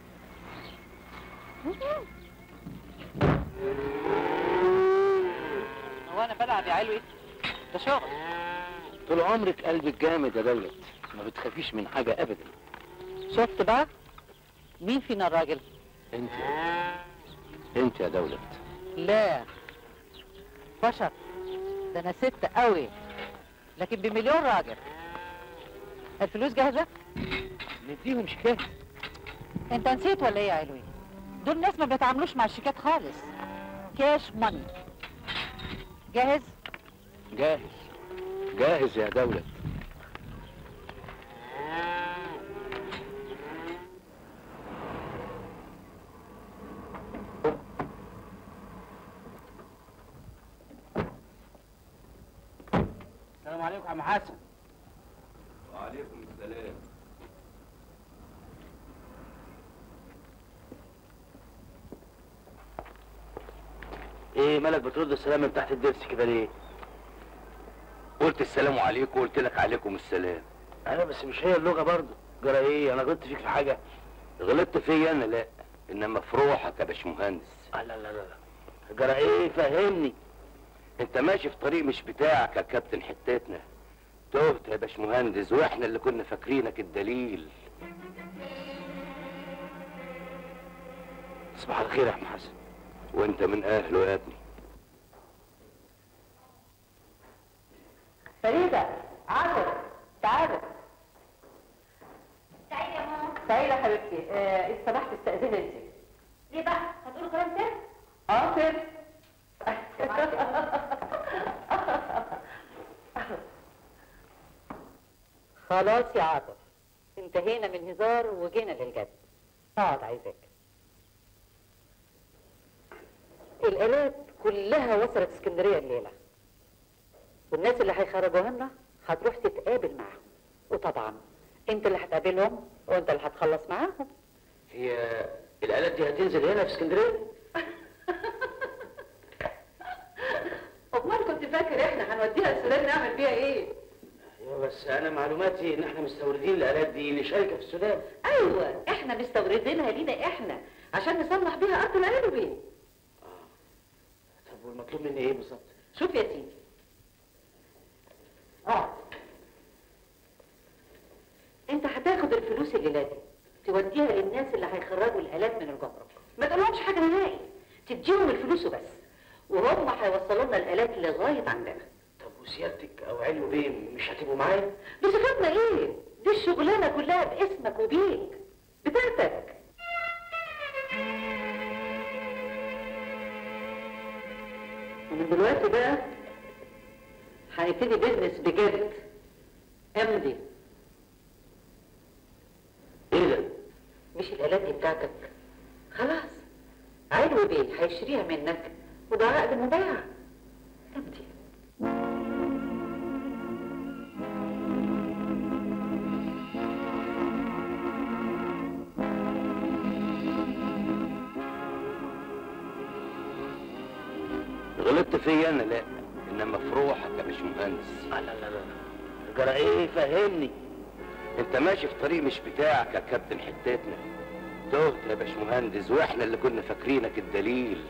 هو انا بلعب يا علوي؟ ده شغل. طول عمرك قلبك جامد يا دولت، ما بتخافيش من حاجه ابدا. شفت بقى؟ مين فينا الراجل؟ انت انت يا دولت. لا بشر، ده انا ست قوي لكن بمليون راجل. الفلوس جاهزة؟ نديهم شيكات. انت نسيت ولا ايه يا علوي؟ دول ناس ما بيتعاملوش مع الشيكات خالص، كاش ماني. جاهز؟ جاهز جاهز يا دولت. السلام عليكم يا عم حسن. وعليكم السلام. ايه مالك بترد السلام من تحت الدرس كده ليه؟ قلت السلام عليكم وقلت لك عليكم السلام. انا بس مش هي اللغه برضه. جرى ايه؟ انا غلطت فيك في حاجه؟ غلطت فيا انا لا، انما في روحك يا باشمهندس. لا لا لا لا. جرى ايه؟ فهمني. انت ماشي في طريق مش بتاعك يا كابتن حتتنا. تهت يا باشمهندس واحنا اللي كنا فاكرينك الدليل. صباح الخير يا عم حسن. وانت من اهله يا ابني. فريدة عاطف تعال. سعيدة حبيبتي، آه، إذا سمحت استأذني أنت. ليه بقى؟ هتقولوا كلام سر؟ اه سر. خلاص يا عاطف، انتهينا من هزار وجينا للجد. اقعد عايزاك. الآلات كلها وصلت اسكندرية الليلة، والناس اللي هيخرجوها لنا هتروح تتقابل معاهم، وطبعا انت اللي هتقابلهم وانت اللي هتخلص معاهم. هي الآلات دي هتنزل هنا في اسكندرية؟ امال كنت فاكر احنا هنوديها السودان نعمل بيها ايه؟ ايوه بس انا معلوماتي ان احنا مستوردين الآلات دي لشركة في السودان. ايوه احنا مستوردينها لينا احنا عشان نصلح بيها ارض العنبي. طب والمطلوب مني ايه بالظبط؟ شوف يا سيدي، اه انت هتاخد الفلوس الليله دي توديها للناس اللي هيخرجوا الآلات من الجمرك، ما تقولهمش حاجه نهائي، تديهم الفلوس وبس، وهم هيوصلوا لنا الآلات لغايه عندنا. طب وسيادتك او علو بيه مش هتبقوا معايا؟ بصفتنا ايه؟ دي الشغلانه كلها باسمك وبيك بتاعتك. ومن دلوقتي بقى هنبتدي بيزنس بجد امضي. ايه ده؟ مش الآلات دي بتاعتك؟ خلاص علو بيه هيشتريها منك وده عقد مبايع. امضي. غلطت فيا انا؟ لا، انما في روحك يا باشمهندس. لا لا لا جرى ايه؟ فهمني. انت ماشي في طريق مش بتاعك يا كابتن حتتنا. تهت يا باشمهندس، واحنا اللي كنا فاكرينك الدليل.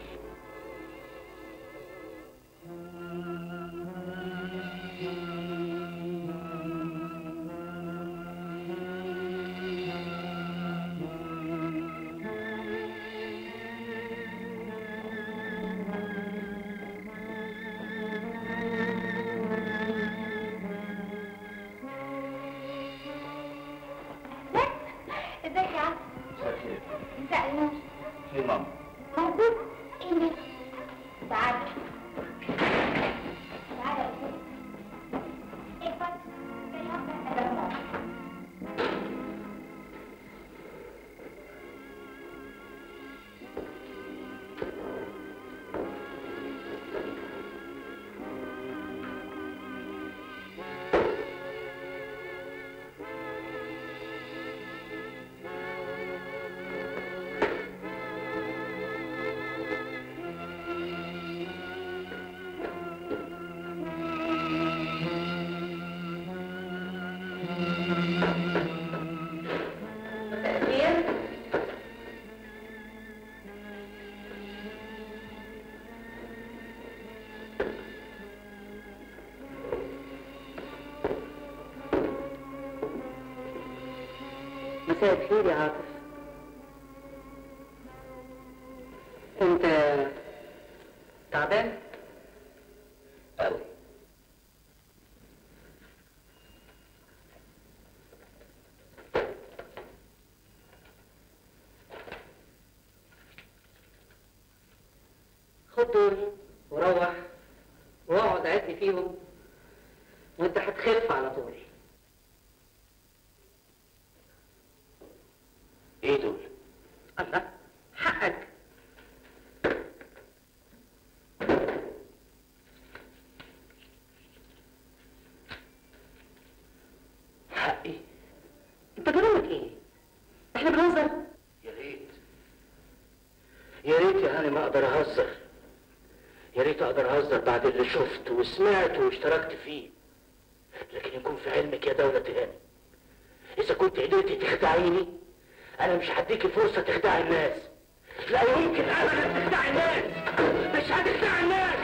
ازيك يا عم؟ مساء الخير. مساء النور. فين ماما؟ موجود؟ ايه ده؟ تعالى. تعالى يا أستاذ. ايه اتفضل. تاني واحدة هتكلم. مساء الخير يا عاطف. انت تعبان؟ قوي. خد دول وروح واقعد عدني فيهم وانت هتخف على طول. ايه دول؟ الله، حقك. حقي؟ انت جرامك ايه؟ احنا بنهزر؟ يا ريت يا ريت يا هاني ما اقدر اهزر. يا ريت اقدر اهزر بعد اللي شفت وسمعت واشتركت فيه. لكن يكون في علمك يا دولة هاني، اذا كنت قدرتي تخدعيني انا مش هديكي فرصة تخدعي الناس. لا يمكن ابدا تخدعي الناس، مش هتخدعي الناس.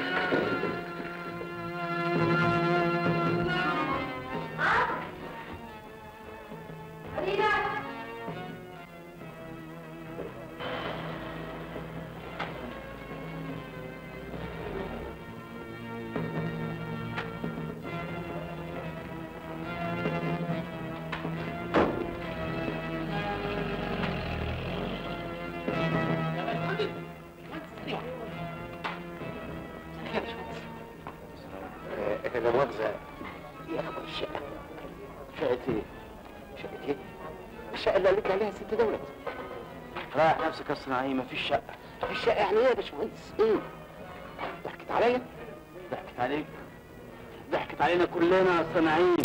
شقة ايه؟ شقة ايه؟ الشقة اللي قالت لي عليها الست دولت. رايح نفسك يا صناعي، مفيش شقة. مفيش شقة يعني ايه يا باشمهندس؟ ايه؟ ضحكت عليا؟ ضحكت عليك؟ ضحكت علينا كلنا يا صناعي.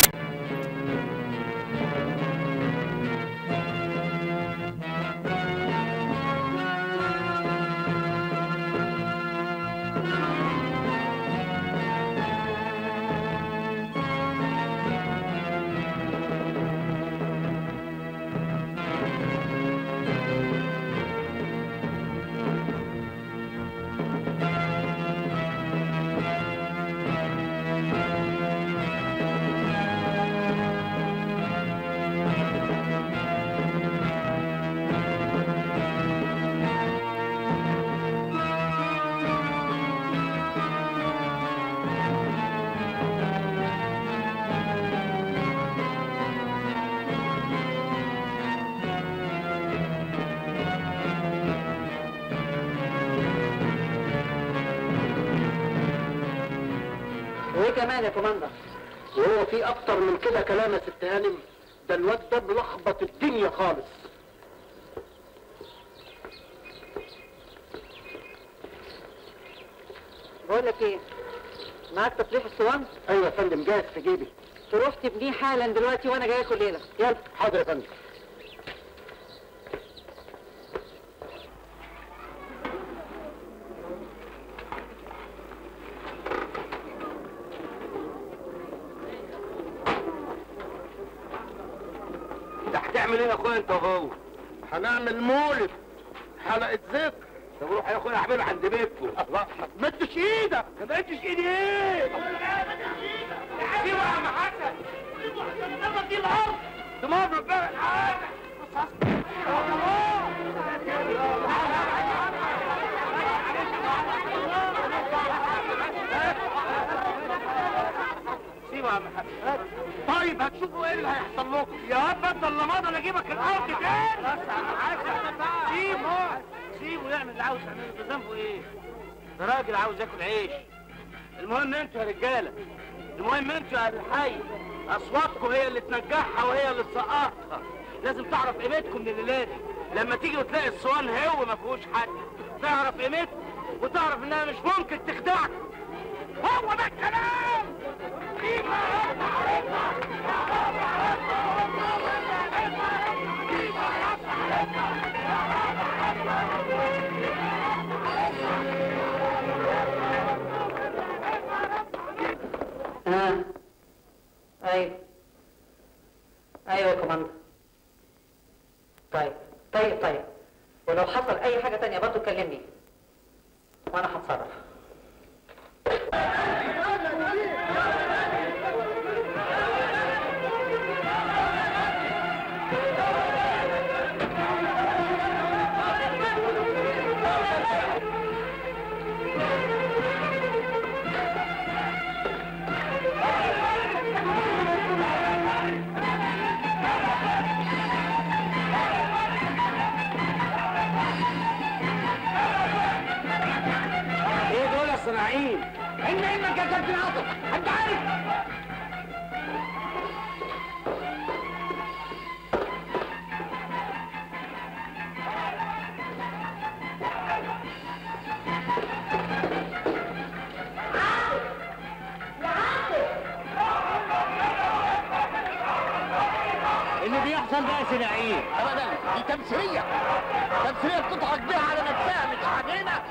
وايه كمان يا كوماندر؟ وهو في اكتر من كده كلام يا ست هانم؟ ده الواد ده ملخبط الدنيا خالص. بقول لك ايه؟ معاك تصريف الصوان؟ ايوه يا فندم، جاهز في جيبي. تروح تبنيه حالا دلوقتي وانا جاي كل ليله. يلا. حاضر يا فندم. هتعمل ايه يا اخويا انت وهو؟ هنعمل مولد، حلقة ذكر. طب روح يا اخويا اعمله عند بيتكم. الله، ما تمدش ايدك. ما مدتش ايدي ايه؟ سيبه يا عم حسن. سيبه دي الارض. دماغ ربنا حاجه. سيبه يا عم حسن. طيب هتشوفوا ايه اللي هيحصل لكم. يا واد بدل لمضى انا اجيبك الارض تاني. خلاص يا عم حسن. سيبه سيبه يعمل اللي عاوز يعمله، ده ذنبه ايه؟ ده راجل عاوز ياكل عيش. المهم انتوا يا رجاله، المهم انتوا يا اهل الحي، اصواتكم هي اللي تنجحها وهي اللي تسقطها. لازم تعرف قيمتكم من الليله دي. لما تيجي وتلاقي الصوان هو ما فيهوش حد، تعرف قيمتكم وتعرف انها مش ممكن تخدعك. هو ده الكلام. ها. ايوه ايوه يا كوماندر. طيب طيب طيب، ولو حصل اي حاجه تانية برضه كلمني وانا هتصرف. صناعين ان انك يا كابتن عاطف انت عارف. اللي بيحصل ده يا صناعين ابدا، دي تمثيليه تمثيليه بتضحك بيها على نفسها مش علينا.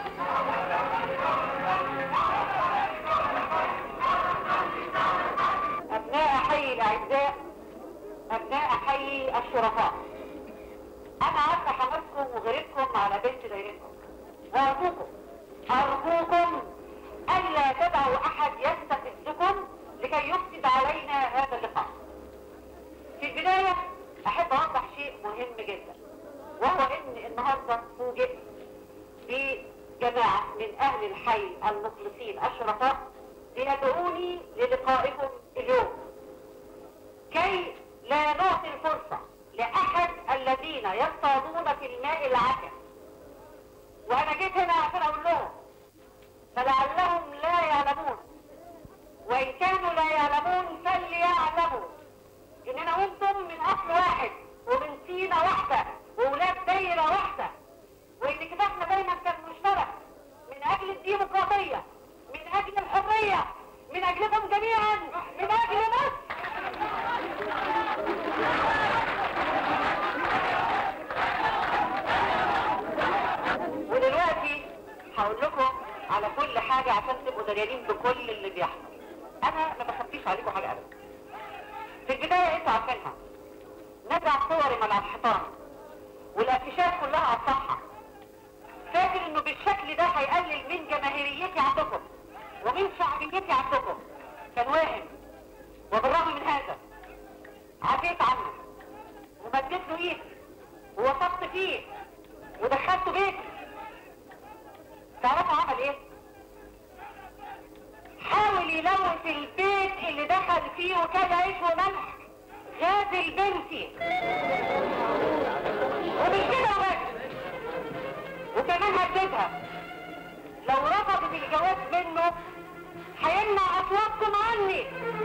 أبناء حي الأعزاء، أبناء حي الشرفاء، أنا عارفة حماسكم وغيرتكم على بنت دايرتكم، وأرجوكم أرجوكم ألا تدعوا أحد يستفزكم لكي يفسد علينا هذا اللقاء. في البداية أحب أوضح شيء مهم جدا، وهو إن النهارده فوجئت بجماعة من أهل الحي المخلصين الشرفاء بيدعوني للقائكم اليوم كي لا نعطي الفرصة لأحد الذين يصطادون في الماء العكر. وأنا جيت هنا عشان أقول لهم فلعلهم لا يعلمون، وإن كانوا لا يعلمون فليعلموا إننا عشان تبقوا دريانين بكل اللي بيحصل. انا ما بخبيش عليكم حاجه ابدا. في البدايه انتوا عارفينها، نزع صوري من على الحيطان والافيشات كلها على الصفحه. فاكر انه بالشكل ده هيقلل من جماهيريتي عندكم ومن شعبيتي عندكم. كان واهم، وبالرغم من هذا عفيت عنه ومديت له ايدي ووثقت فيه ودخلته بيتي. تعرفوا عمل ايه؟ حاول يلوث البيت اللي دخل فيه وكان عيش وملح، غازل بنتي. ومش كده وبس، وكمان هددها لو رفضت الجواز منه هيمنع اصواتكم عني.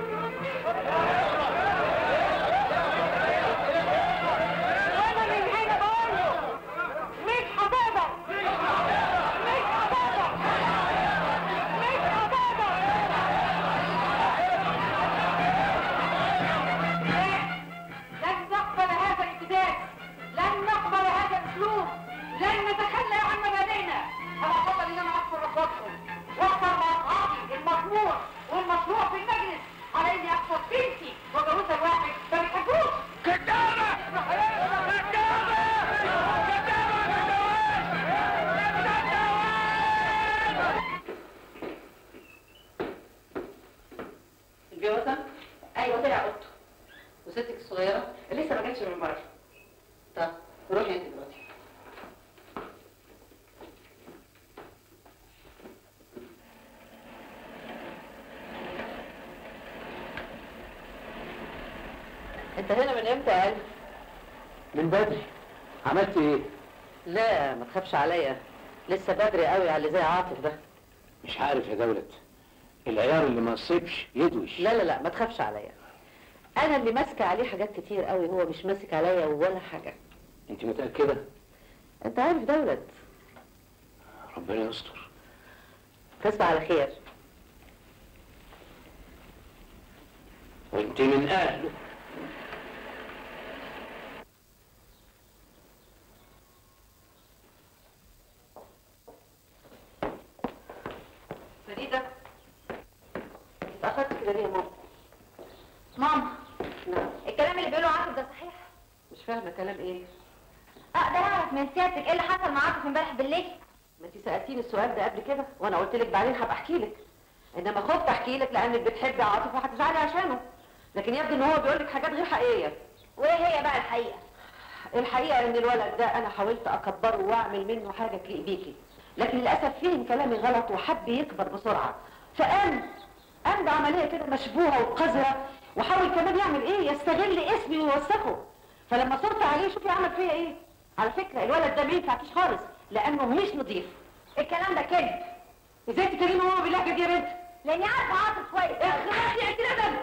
وانا من هنا بقول له مش هتقدر، مش هتقدر، مش هتقدر. لن نقبل هذا الابتداء، لن نقبل هذا الاسلوب، لن نتخلى عن مبادئنا. انا افضل ان انا اكفر رفضكم واكثر مقاطعي المطموح والمشروع في المجلس على اني اكفر بنتي وجوزها الواحد ما بيحبوش. كدابة! كدابة! الجوازة؟ ايوه طلع اوضته. وستك الصغيرة؟ لسه ما جاتش من بره. طب روحي انت دلوقتي. انت هنا من امتى يا قلبي؟ من بدري. عملت ايه؟ لا ما تخافش عليا، لسه بدري قوي على اللي زي عاطف ده. مش عارف يا دولت، العيار اللي ما صيبش يدوش. لا لا لا ما تخافش عليا، انا اللي ماسكه عليه حاجات كتير قوي، هو مش ماسك عليا ولا حاجه. انت متأكدة؟ انت عارف دولت. ربنا يستر. تصبح على خير. وانت من اهله. فريدة اتأخرت كده ليه يا ماما؟ ماما نعم. الكلام اللي بيقوله عاطف ده صحيح؟ مش فاهمة كلام ايه؟ اقدر اعرف من سيادتك ايه اللي حصل مع عاطف امبارح بالليل؟ ما انت سألتيني السؤال ده قبل كده وانا قلت لك بعدين هبقى احكي لك، انما خفت احكي لك لانك بتحبي عاطف وهتزعلي عشانه، لكن يبدو ان هو بيقول لك حاجات غير حقيقية. وايه هي بقى الحقيقة؟ الحقيقة ان الولد ده انا حاولت اكبره واعمل منه حاجة تليق بيكي، لكن للاسف فهم كلامي غلط وحب يكبر بسرعة، فقام قام بعملية كده مشبوهة وقذرة، وحاول كمان يعمل ايه؟ يستغل اسمي ويوسخه. فلما صرت عليه شوفي عمل فيا ايه؟ على فكرة الولد ده ما ينفعكيش خالص لانه مش نظيف. الكلام ده كذب. ازاي تكلمي ماما باللهجة دي يا بنت؟ لاني عارفة عاطف كويس. اخرجي اعتراضا.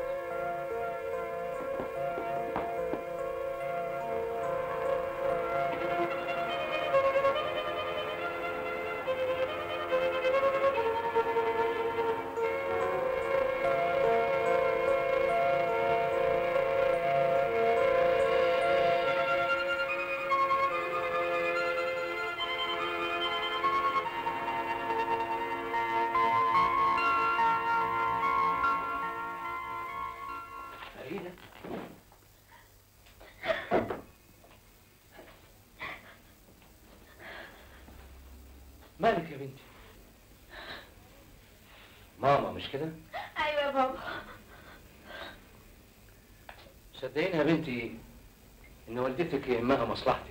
مالك يا بنتي؟ ماما مش كده؟ ايوه يا بابا. صدقيني يا بنتي ان والدتك يهمها مصلحتك.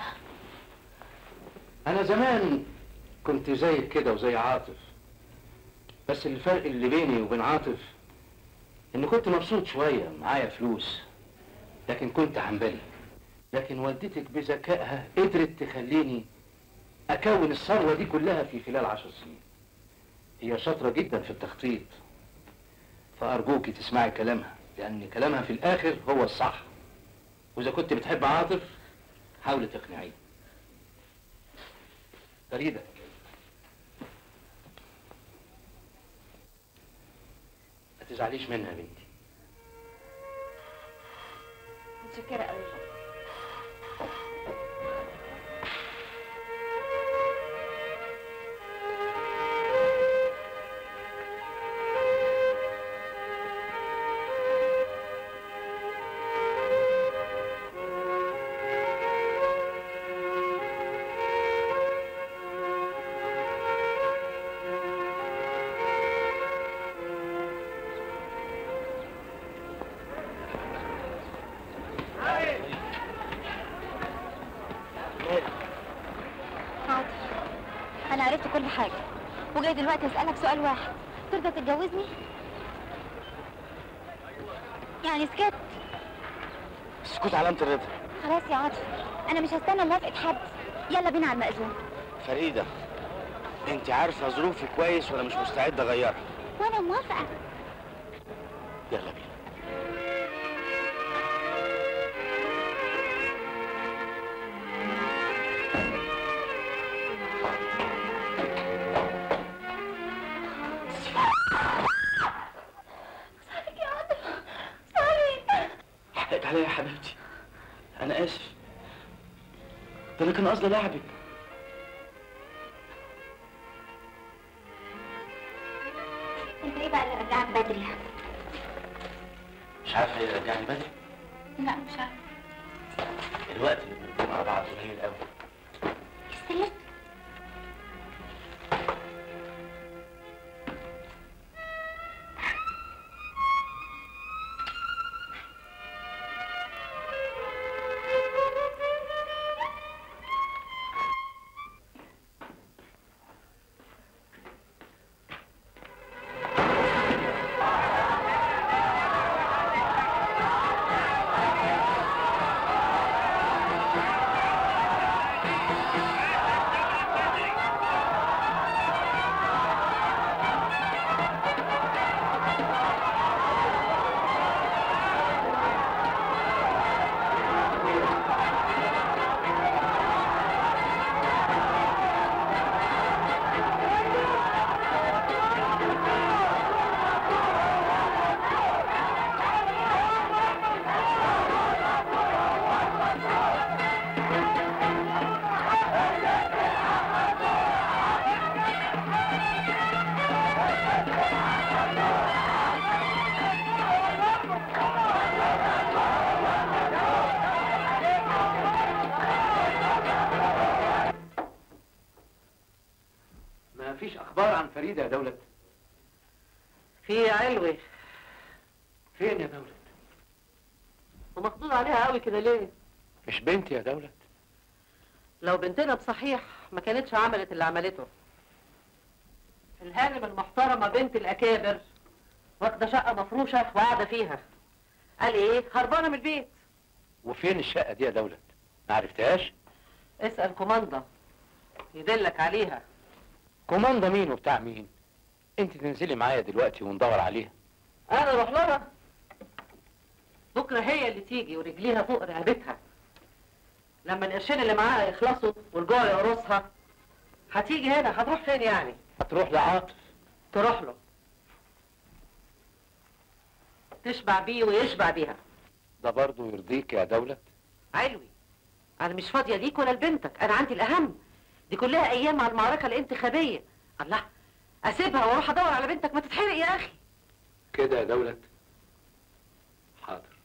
انا زمان كنت زيك كده وزي عاطف، بس الفرق اللي بيني وبين عاطف ان كنت مبسوط شويه معايا فلوس، لكن كنت عنبلي. لكن والدتك بذكائها قدرت تخليني اكون الثروه دي كلها في خلال عشر سنين. هي شاطره جدا في التخطيط، فارجوكي تسمعي كلامها، لان كلامها في الاخر هو الصح. واذا كنت بتحب عاطف حاولي تقنعيه. فريده، ما تزعليش منها يا بنتي. متشكرة قوي. انا عرفت كل حاجه وجاي دلوقتي اسالك سؤال واحد، ترضى تتجوزني؟ يعني سكت. السكوت علامة الرضا. خلاص يا عاطف، انا مش هستنى موافقه حد، يلا بينا على المأذون. فريدة، انت عارفة ظروفي كويس وانا مش مستعد اغيرها. وانا موافقه. يلا بينا. صارك يا عاطف، صارك. حقك عليا يا حبيبتي، انا اسف، ده انا كان قصدي لعبك. انت ايه بقى اللي رجعك بدري؟ مش عارفة ايه اللي رجعني بدري؟ لا مش عارفه. الوقت اللي بنكون مع بعض قليل قوي. استلت. مفيش اخبار عن فريده يا دولت؟ في علوي. فين يا دولت؟ ومخضوض عليها قوي كده ليه؟ مش بنتي يا دولت؟ لو بنتنا بصحيح ما كانتش عملت اللي عملته. الهانم المحترمه بنت الاكابر واخده شقه مفروشه وقاعده فيها. قال ايه؟ هربانه من البيت. وفين الشقه دي يا دولت؟ ما عرفتهاش؟ اسال كوماندا يدلك عليها. كوماندا مين وبتاع مين؟ انت تنزلي معايا دلوقتي وندور عليها. انا اروح لها بكره، هي اللي تيجي ورجليها فوق رقبتها. لما القرشين اللي معاها يخلصوا والجوع يقرصها هتيجي هنا. هتروح فين يعني؟ هتروح لعاطف. تروح له تشبع بيه ويشبع بيها. ده برضه يرضيك يا دولت؟ علوي، انا مش فاضيه ليك ولا لبنتك، انا عندي الاهم. دي كلها ايام على المعركه الانتخابيه. الله، اسيبها واروح ادور على بنتك؟ ما تتحرق يا اخي. كده يا دولت؟ حاضر.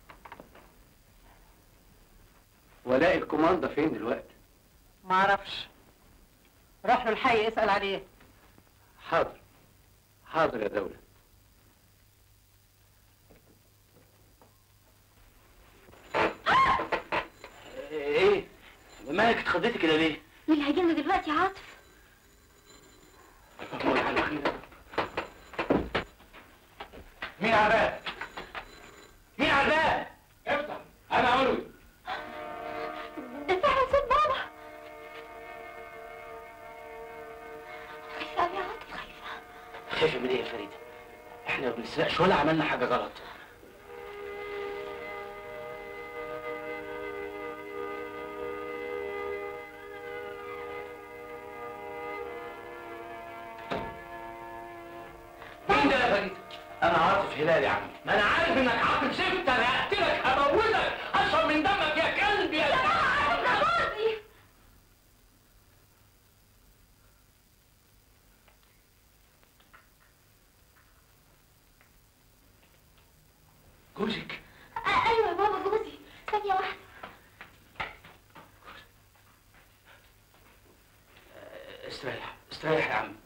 ولاقي الكوماندا فين دلوقتي؟ ما اعرفش. روح له الحي اسال عليه. حاضر حاضر يا دولت. ايه؟ مالك اتخضيتي كده ليه؟ مين اللي هيجيلنا دلوقتي يا عاطف؟ مين على الباب؟ مين على الباب؟ افتح، انا علوي. ده فعلا صوت بابا. خايفة أوي يا عاطف، خايفة. خايفة من ايه يا فريدة؟ احنا ما بنسرقش ولا عملنا حاجة غلط. مين ده يا فريدة؟ انا عاطف هلال يا عم. ما انا عارف انك عاطف زفت. انا هقتلك، هموتك، اشرب من دمك يا كلب يا جوزي. جوزك؟ ايوه يا بابا جوزي. ثانية واحدة. استريح استريح يا عم.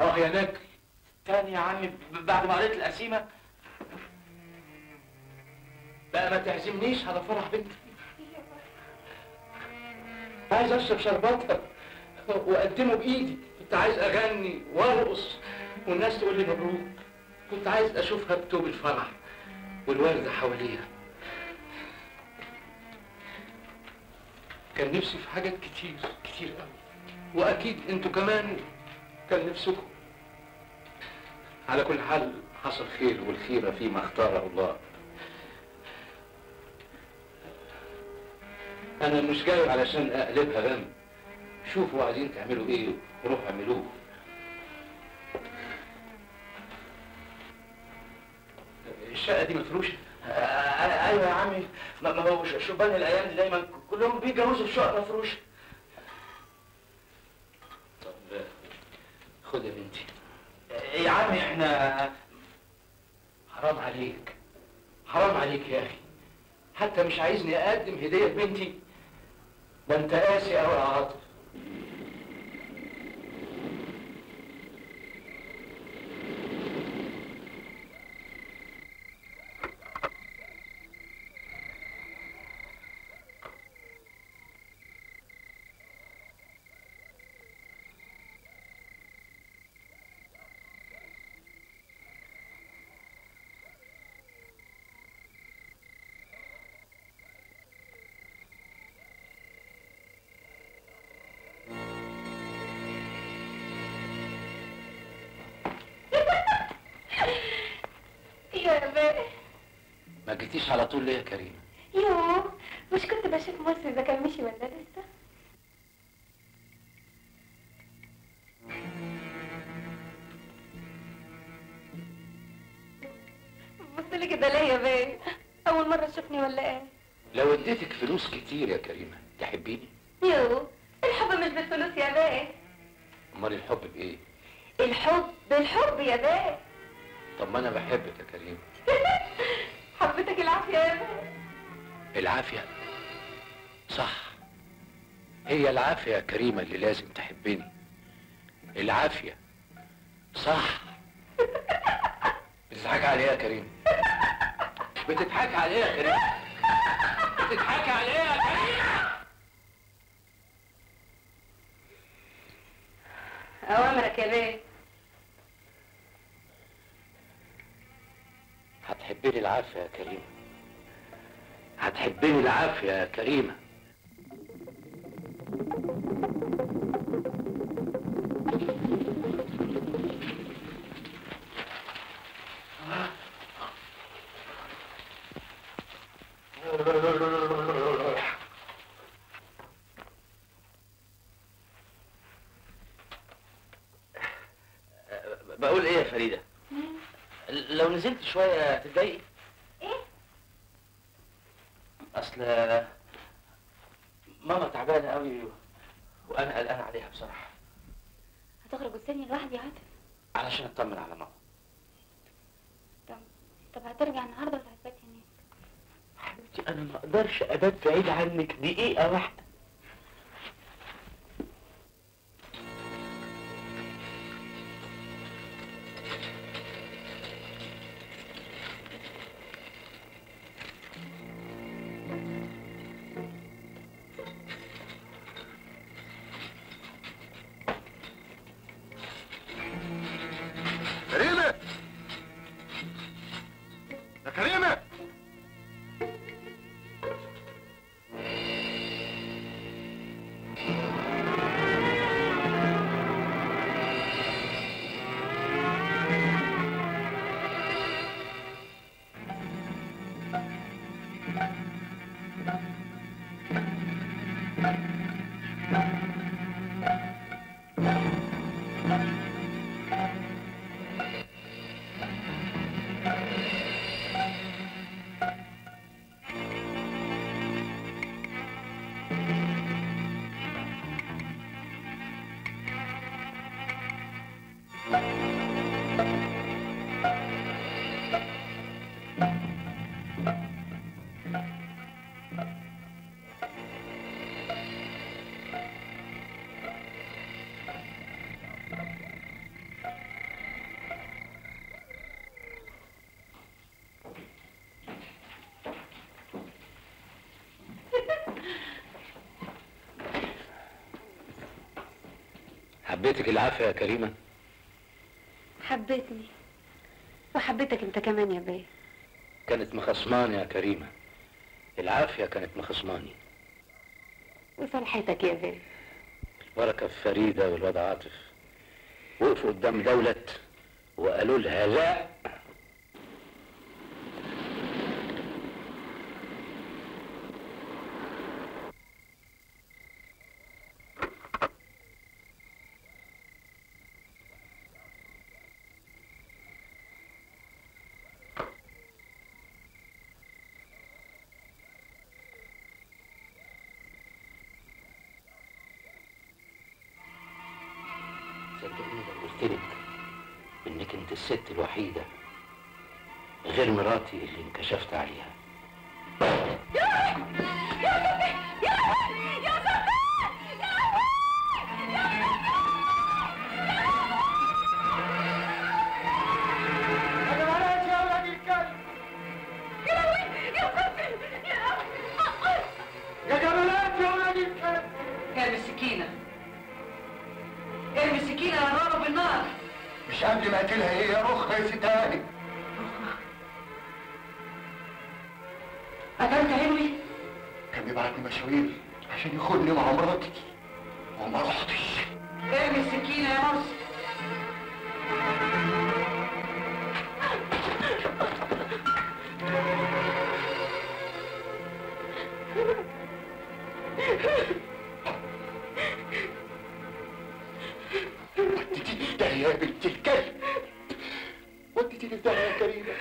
اه يا نجل. تاني يا عمي بعد ما قريت القسيمه بقى ما تعزمنيش على فرح بنتي. عايز اشرب شرباتها واقدمه بايدي، كنت عايز اغني وارقص والناس تقول لي مبروك، كنت عايز اشوفها بتوب الفرح والورد حواليها. كان نفسي في حاجات كتير كتير قوي، واكيد انتوا كمان كان نفسكم. على كل حال حصل خير، والخير فيما اختاره الله. انا مش جاي علشان اقلبها غم، شوفوا عايزين تعملوا ايه وروحوا اعملوه. الشقه دي مفروشه؟ ايوه يا عمي، ما هو شبان الايام دي دايما كلهم بيتجوزوا في شقه مفروشه. طب خد يا بنتي. يا عمي احنا حرام عليك، حرام عليك يا اخي، حتى مش عايزني اقدم هديه لبنتي؟ ده انت قاسي قوي يا عاطف. ما جيتيش على طول ليه يا كريم؟ يوه مش كنت بشوف مصر اذا كان مشي ولا لسه؟ بصلي كده ليه يا بيه؟ اول مرة تشوفني ولا ايه؟ لو اديتك فلوس كتير يا كريمة تحبيني؟ يوه الحب مش بالفلوس يا بيه. امال الحب بايه؟ الحب بالحب يا بيه. طب ما انا بحبك يا كريمة. حبيتك العافية يا بيه. العافية؟ صح، هي العافية يا كريمة اللي لازم تحبني. العافية صح. بتضحكي على ايه يا كريم؟ بتضحكي على ايه يا كريم؟ بتضحكي على ايه يا كريم؟ اوامرك يا بيه. هتحبني العافية يا كريمة، هتحبني العافية يا كريمة. بقول ايه يا فريدة؟ لو نزلت شوية تتضايقي؟ ايه؟ اصل ماما تعبانة قوي وانا قلقان عليها بصراحة. هتخرج وتسيبني لوحدي يا عاطف؟ علشان اطمن على ماما. طب طب هترجع النهارده ولا هتبات هناك؟ حبيبتي انا ما اقدرش ابات بعيد عنك دقيقة واحدة. كريمة يا كريمة حبيتك العافية يا كريمة؟ حبيتني وحبيتك انت كمان يا بيه. كانت مخصماني يا كريمة، العافية كانت مخصماني. وصلحتك يا بيه. البركة في فريدة والواد عاطف، وقفوا قدام دولت وقالوا لها لا. صدقني لو قلت لك انك انت الست الوحيده غير مراتي اللي انكشفت عليها. مش قبل ما اقتلها ايه يا رخ يا ستاني؟ قتلت علوي؟ كان بيبعتني مشاوير عشان ياخدني مع مراتي وما رحتش. ارمي السكينة يا مرسي. وديتيني في داهية يا بنت الكلب، وديتيني في داهية يا كريمة.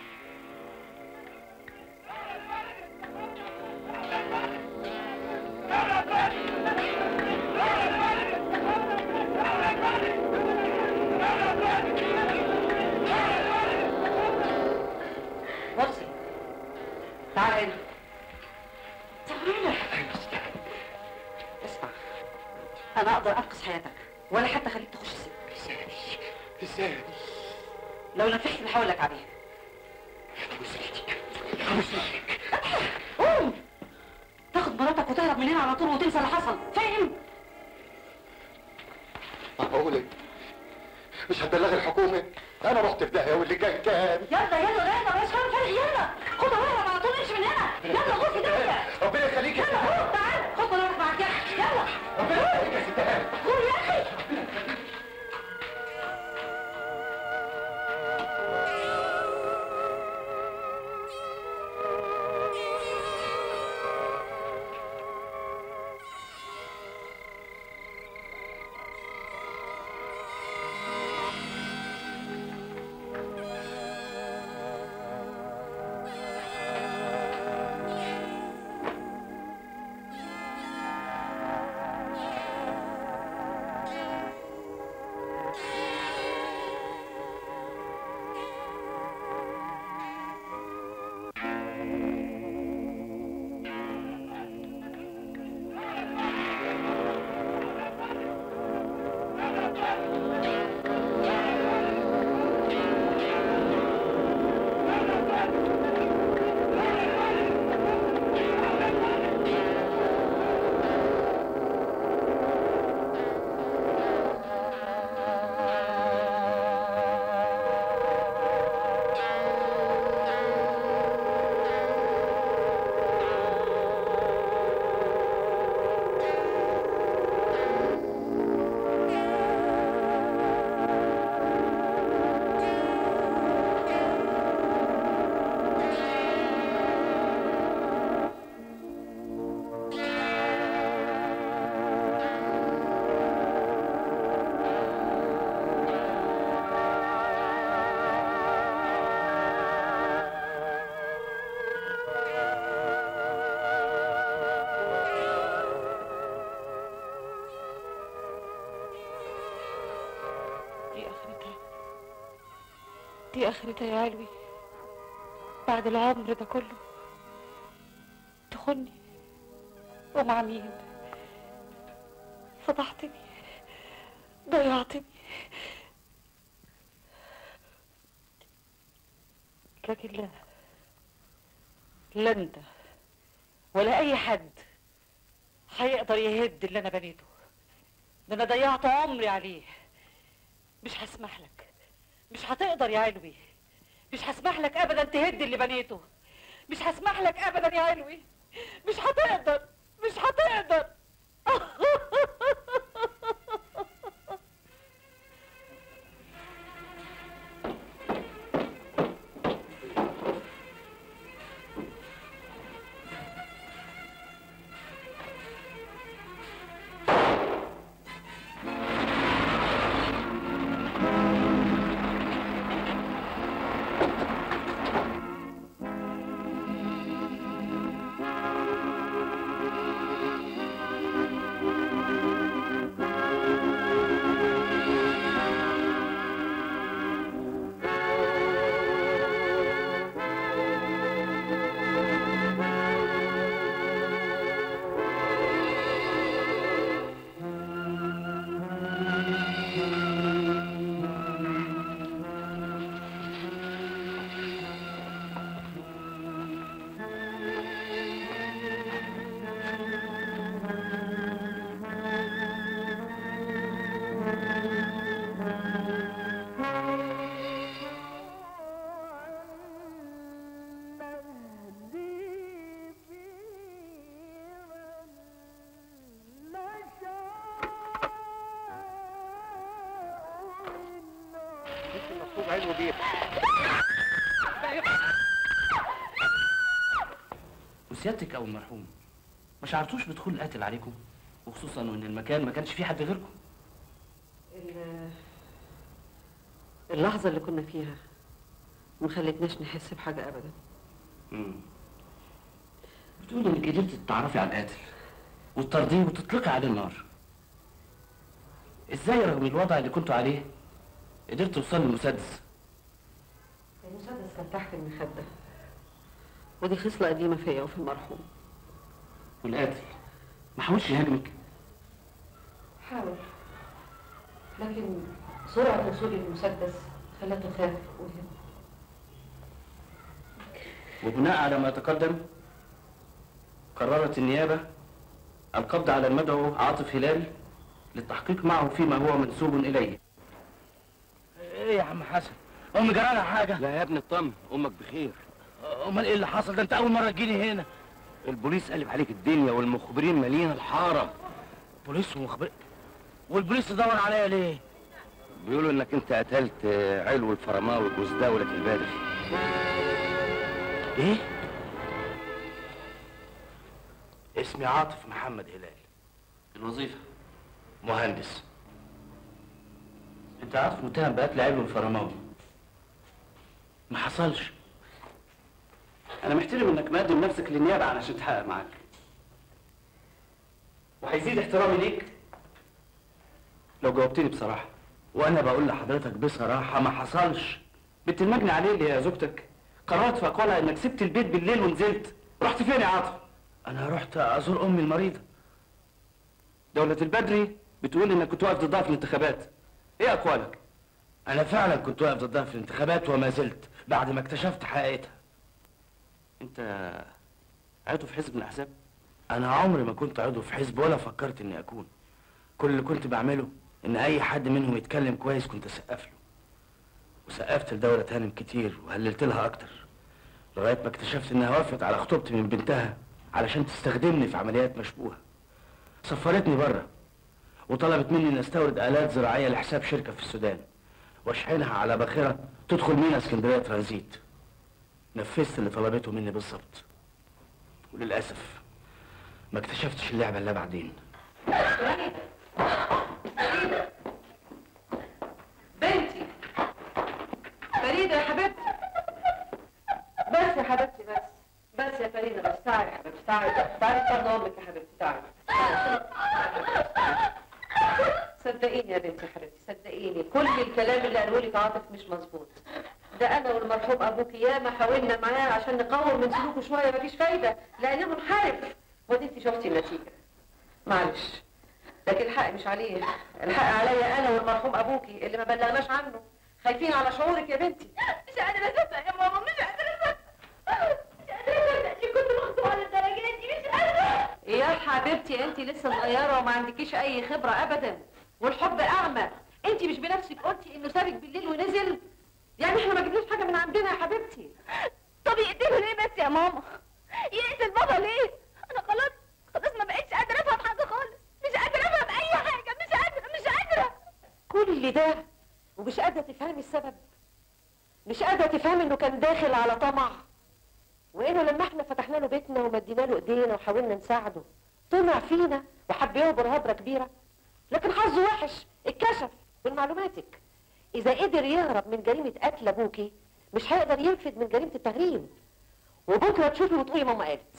مرسي تعال هنا. تعال. اسمع، انا اقدر انقذ حياتك ولا حتى خليك تخش السجن. ازاي ازاي لو نفذت اللي هقول لك عليه. ابوس ايدك ابوس ايدك. قوم تاخد مراتك وتهرب من هنا على طول وتنسى اللي حصل، فاهم؟ معقولة مش هتبلغ الحكومة؟ انا رحت في داهية واللي جاي تاني. يلا يلا يلا بلاش كلام فارغ، يلا خد واهرب على طول، امشي من هنا. يلا غوص ايديا. ربنا يخليك يا يلا قوم تعال خد مراتك معاك، يلا. ربنا يخليك يا ستان. قوم يا اخي. دي اخرتها يا علوي، بعد العمر ده كله تخني ومع مين؟ فضحتني، ضيعتني. لكن لا، لا انت ولا اي حد هيقدر يهد اللي انا بنيته. ده انا ضيعت عمري عليه. مش هسمح لك، مش هتقدر يا علوي، مش هسمح لك ابدا تهد اللي بنيته، مش هسمح لك ابدا يا علوي، مش هتقدر، مش هتقدر. علو بيه. وسيادتك او المرحوم ما شعرتوش بدخول القاتل عليكم، وخصوصا ان المكان ما كانش فيه حد غيركم؟ اللحظة اللي كنا فيها ما خلتناش نحس بحاجة ابدا. امم بتقول انك قدرتي تتعرفي على القاتل وتطرديه وتطلقي عليه النار. ازاي رغم الوضع اللي كنتوا عليه قدرت توصل للمسدس؟ المسدس كان تحت المخدة، ودي خصلة قديمة فيا وفي المرحوم. والقاتل ما حاولش يهاجمك؟ حاول، لكن سرعة وصولي للمسدس خلته خاف وهم. وبناء على ما تقدم قررت النيابة القبض على المدعو عاطف هلال للتحقيق معه فيما هو منسوب إليه. ايه يا عم حسن؟ امي جرالها حاجة؟ لا يا ابني اطمن، امك بخير. امال ايه اللي حصل؟ ده انت اول مرة تجيني هنا. البوليس قلب عليك الدنيا والمخبرين مالين الحارة. بوليس ومخبرين؟ والبوليس يدور عليا ليه؟ بيقولوا انك انت قتلت علو الفرماوي جوز دولة البدري. ايه؟ اسمي عاطف محمد هلال. الوظيفة مهندس. انت عارف متهم بقتل علو الفرماوي. ما حصلش. انا محترم انك مقدم نفسك للنيابة علشان تحقق معاك، وهيزيد احترامي ليك لو جاوبتني بصراحة. وانا بقول لحضرتك بصراحة ما حصلش. بنت المجني عليه اللي هي زوجتك قررت في اقوالها انك سبت البيت بالليل ونزلت. رحت فين يا عاطف؟ انا رحت ازور امي المريضة. دولة البدري بتقول انك كنت واقف ضدها في الانتخابات. ايه اقوالك؟ انا فعلا كنت واقف ضدها في الانتخابات وما زلت بعد ما اكتشفت حقيقتها. انت عضو في حزب من الاحزاب؟ انا عمري ما كنت عضو في حزب ولا فكرت اني اكون. كل اللي كنت بعمله ان اي حد منهم يتكلم كويس كنت اسقف له. وسقفت لدولة هانم كتير وهللت لها اكتر لغايه ما اكتشفت انها وافقت على خطوبتي من بنتها علشان تستخدمني في عمليات مشبوهه. سفرتني بره وطلبت مني ان استورد الات زراعيه لحساب شركه في السودان واشحنها على باخره تدخل مينا اسكندريه ترانزيت. نفذت اللي طلبته مني بالظبط، وللاسف ما اكتشفتش اللعبه الا بعدين. بنتي فريدة يا حبيبتي، بس يا حبيبتي، بس بس يا فريدة، بس تعالي يا حبيبتي، تعالي تعالي اتفضل امك يا حبيبتي، تعالي. صدقيني يا بنتي يا حبيبتي، صدقيني كل الكلام اللي قاله لك عاطف مش مظبوط. ده انا والمرحوم ابوك ياما حاولنا معاه عشان نقوم من سلوكه شويه، مفيش فايده لانه منحرف، ودي انت شفتي النتيجه. معلش، لكن الحق مش عليه، الحق عليا انا والمرحوم ابوكي اللي ما بلغناش عنه. خايفين على شعورك يا بنتي. مش قادرة أصدق يا ماما، مش قادرة أصدق، مش قادرة أصدق إني كنت مخطوبة للدرجة دي، مش قادرة. يا حبيبتي انت لسه صغيره وما عندكيش اي خبره ابدا. والحب اعمى. انت مش بنفسك قلتي انه سابك بالليل ونزل؟ يعني احنا ما جبناش حاجه من عندنا يا حبيبتي. طب يقتله ليه بس يا ماما؟ يقتل بابا ليه؟ انا خلاص خلاص ما بقتش قادره افهم حاجه خالص، مش قادره افهم اي حاجه، مش قادره مش قادره. كل ده ومش قادره تفهمي السبب؟ مش قادره تفهمي انه كان داخل على طمع، وانه لما احنا فتحنا له بيتنا ومدينا له ايدينا وحاولنا نساعده طمع فينا وحب يهبر هبره كبيره، لكن حظه وحش اتكشف من معلوماتك. اذا قدر يهرب من جريمه قتل ابوكي مش هيقدر ينفذ من جريمه التهريب، وبكره تشوفي وتقولي ماما قالت.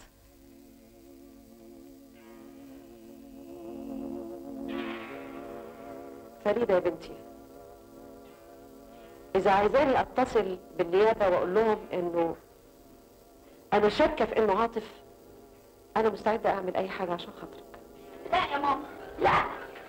فريده يا بنتي، اذا عايزاني اتصل بالنيابه واقول لهم انه انا شاكه في انه عاطف، انا مستعده اعمل اي حاجه عشان خاطرك. لا يا ماما لا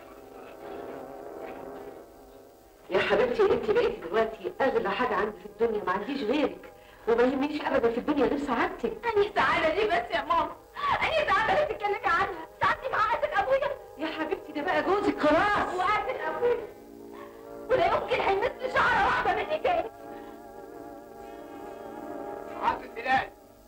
يا حبيبتي، انت بقيتي دلوقتي اغلى حاجه عندي في الدنيا، ما عنديش غيرك، وما يهمنيش ابدا في الدنيا غير سعادتك. انهي سعاده دي بس يا ماما؟ انهي سعاده اللي بتتكلمي عنها؟ سعادتي مع قاتل ابويا يا حبيبتي ده بقى جوزك خلاص. وقاتل ابويا ولا يمكن هيمس شعره واحده مني تاني. عاطف بلال،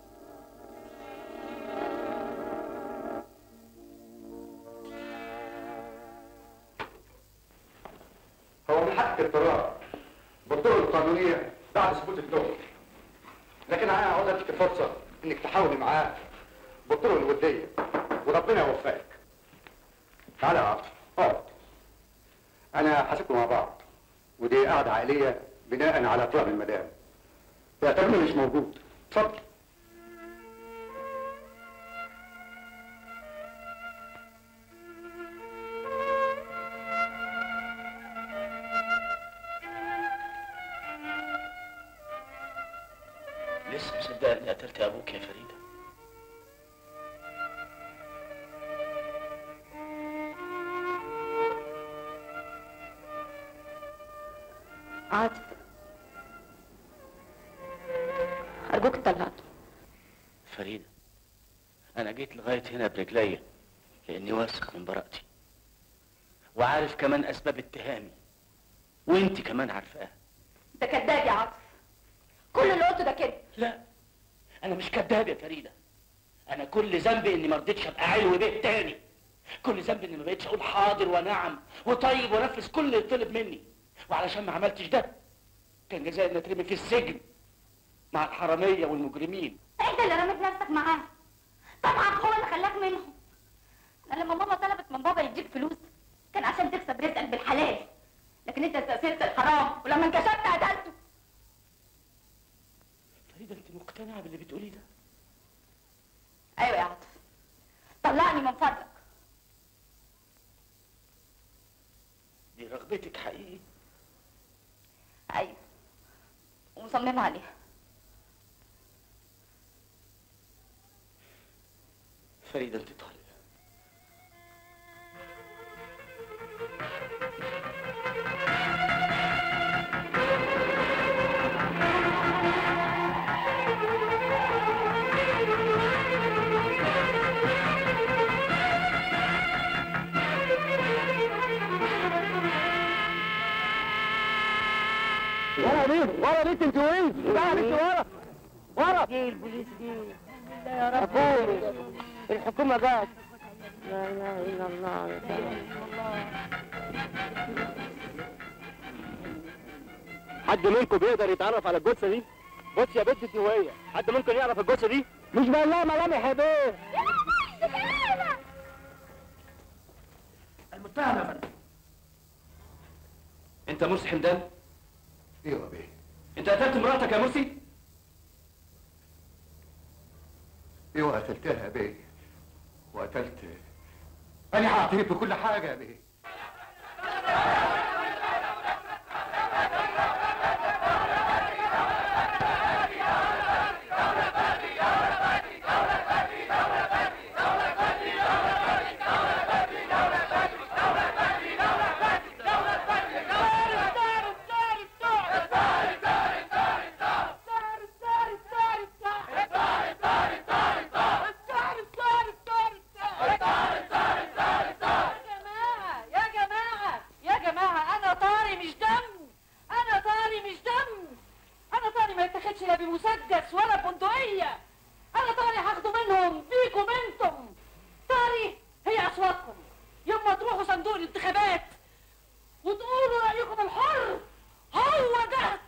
هو من حقك القرار بالطرق القانونيه بعد ثبوت التهم، لكن انا عاوز اديك فرصه انك تحاولي معاه بالطرق الوديه وربنا يوفقك. تعالى يا عاطف اقعد. انا هسيبكم مع بعض، ودي قعده عائليه بناء على طلب المدام. اعتبرني مش موجود. اتفضل. لسه مصدقه اني قتلت ابوك يا فريده؟ عاطف ارجوك طلعته. فريده، انا جيت لغايه هنا برجليا لاني واثق من براءتي، وعارف كمان اسباب اتهامي، وانت كمان عارفاها. ده كداب يا عاطف، كل اللي قلته ده كده. لا، انا مش كداب يا فريده. انا كل ذنبي اني ما رضيتش ابقى علو بيت تاني. كل ذنبي اني ما بقتش اقول حاضر ونعم وطيب وانفذ كل اللي طلب مني، وعلشان ما عملتش ده كان جزاء اني اترمي في السجن مع الحراميه والمجرمين. انت اللي رميت نفسك معاه، طبعا هو اللي خلاك منهم. انا لما ماما طلبت من بابا يديك فلوس كان عشان تكسب رزقك بالحلال، لكن انت استأثرت الحرام ولما انكشفت قتلته. فريده، انت مقتنعه باللي بتقوليه ده؟ ايوه يا عاطف، طلعني من فضلك. دي رغبتك حقيقي؟ ايوه، ومصممه عليها. فريده، انت طالب. ورا بيت ورا بيت انت وين؟ ورا بيت ورا ورا. جه البوليس جه. يا رب الحكومة جت. لا اله الا الله يا حد منكم بيقدر يتعرف على الجثه دي؟ بص يا بنت سنويه، حد ممكن يعرف الجثه دي؟ مش باين لها ملامح يا بيه. المتهم يا فندم. انت مرسي حمدان؟ ايوه بيه. انت قتلت مراتك يا مرسي؟ ايوه قتلتها يا بيه، وقتلت انا هعترف بكل حاجه يا بيه. بمسدس ولا بندقيه. انا طاري هاخده منهم بيكم انتم. طاري هي اصواتكم يوم ما تروحوا صندوق الانتخابات وتقولوا رايكم الحر. هو ده